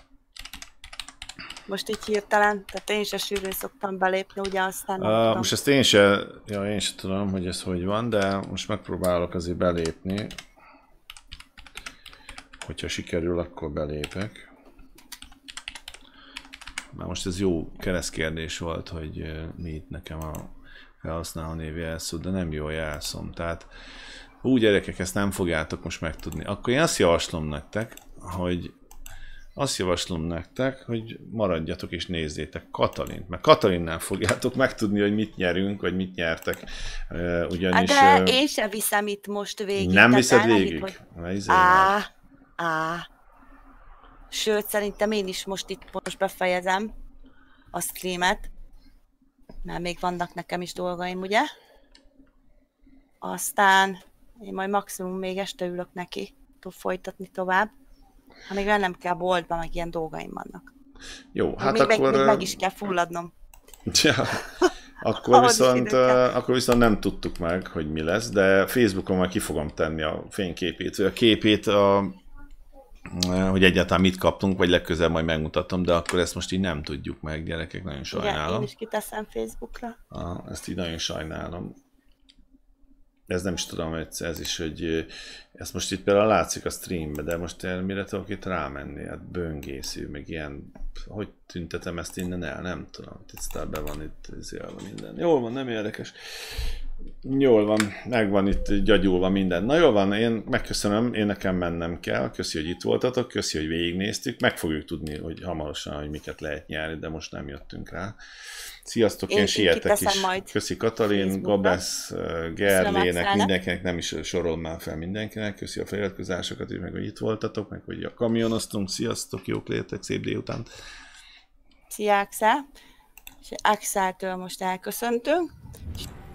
Most így hirtelen, tehát én se sűrűn szoktam belépni, ugye aztán nem tudom. Most ezt én se tudom, hogy ez hogy van, de most megpróbálok azért belépni. Hogyha sikerül, akkor belépek. Már most ez jó keresztkérdés volt, hogy mi itt nekem a felhasználó név jelszó, de nem jó jelszom. Tehát úgy gyerekek, ezt nem fogjátok most megtudni. Akkor én azt javaslom nektek, hogy maradjatok és nézzétek Katalint, mert Katalinnál fogjátok megtudni, hogy mit nyerünk, vagy mit nyertek. Ugyanis... De én sem viszem itt most végig. Nem viszed végig? Hogy... Sőt, szerintem én is most befejezem a streamet, mert még vannak nekem is dolgaim, ugye? Aztán én majd maximum még este ülök neki, tud folytatni tovább. Ha még nem kell boltba, meg ilyen dolgaim vannak. Jó, hát akkor... Még meg is kell fulladnom. Ja, akkor viszont nem tudtuk meg, hogy mi lesz, de Facebookon már ki fogom tenni a fényképét, vagy a képét, hogy egyáltalán mit kaptunk, vagy legközelebb majd megmutatom, de akkor ezt most így nem tudjuk meg, gyerekek, nagyon sajnálom. Igen, én is kiteszem Facebookra. Ezt így nagyon sajnálom. Ez nem is tudom, ez is, hogy ezt most itt például látszik a streambe, de most mire tudok itt rámenni? Hát böngésző, meg ilyen, hogy tüntetem ezt innen el? Nem tudom, itt be van, itt van minden. Jól van, nem érdekes. Jól van, megvan itt gyagyulva minden. Na jól van, én megköszönöm, én nekem mennem kell. Köszi, hogy itt voltatok, köszi, hogy végignéztük. Meg fogjuk tudni, hogy hamarosan, hogy miket lehet nyerni, de most nem jöttünk rá. Sziasztok, én sietek is. Köszi Katalin, Gabesz, Gerlének, mindenkinek, nem is sorolom már fel mindenkinek. Köszi a feliratkozásokat is, meg hogy itt voltatok, meg hogy a kamionoztunk. Sziasztok, jók létek, szép délután. Szia, Axel. És Axeltől most elköszöntünk.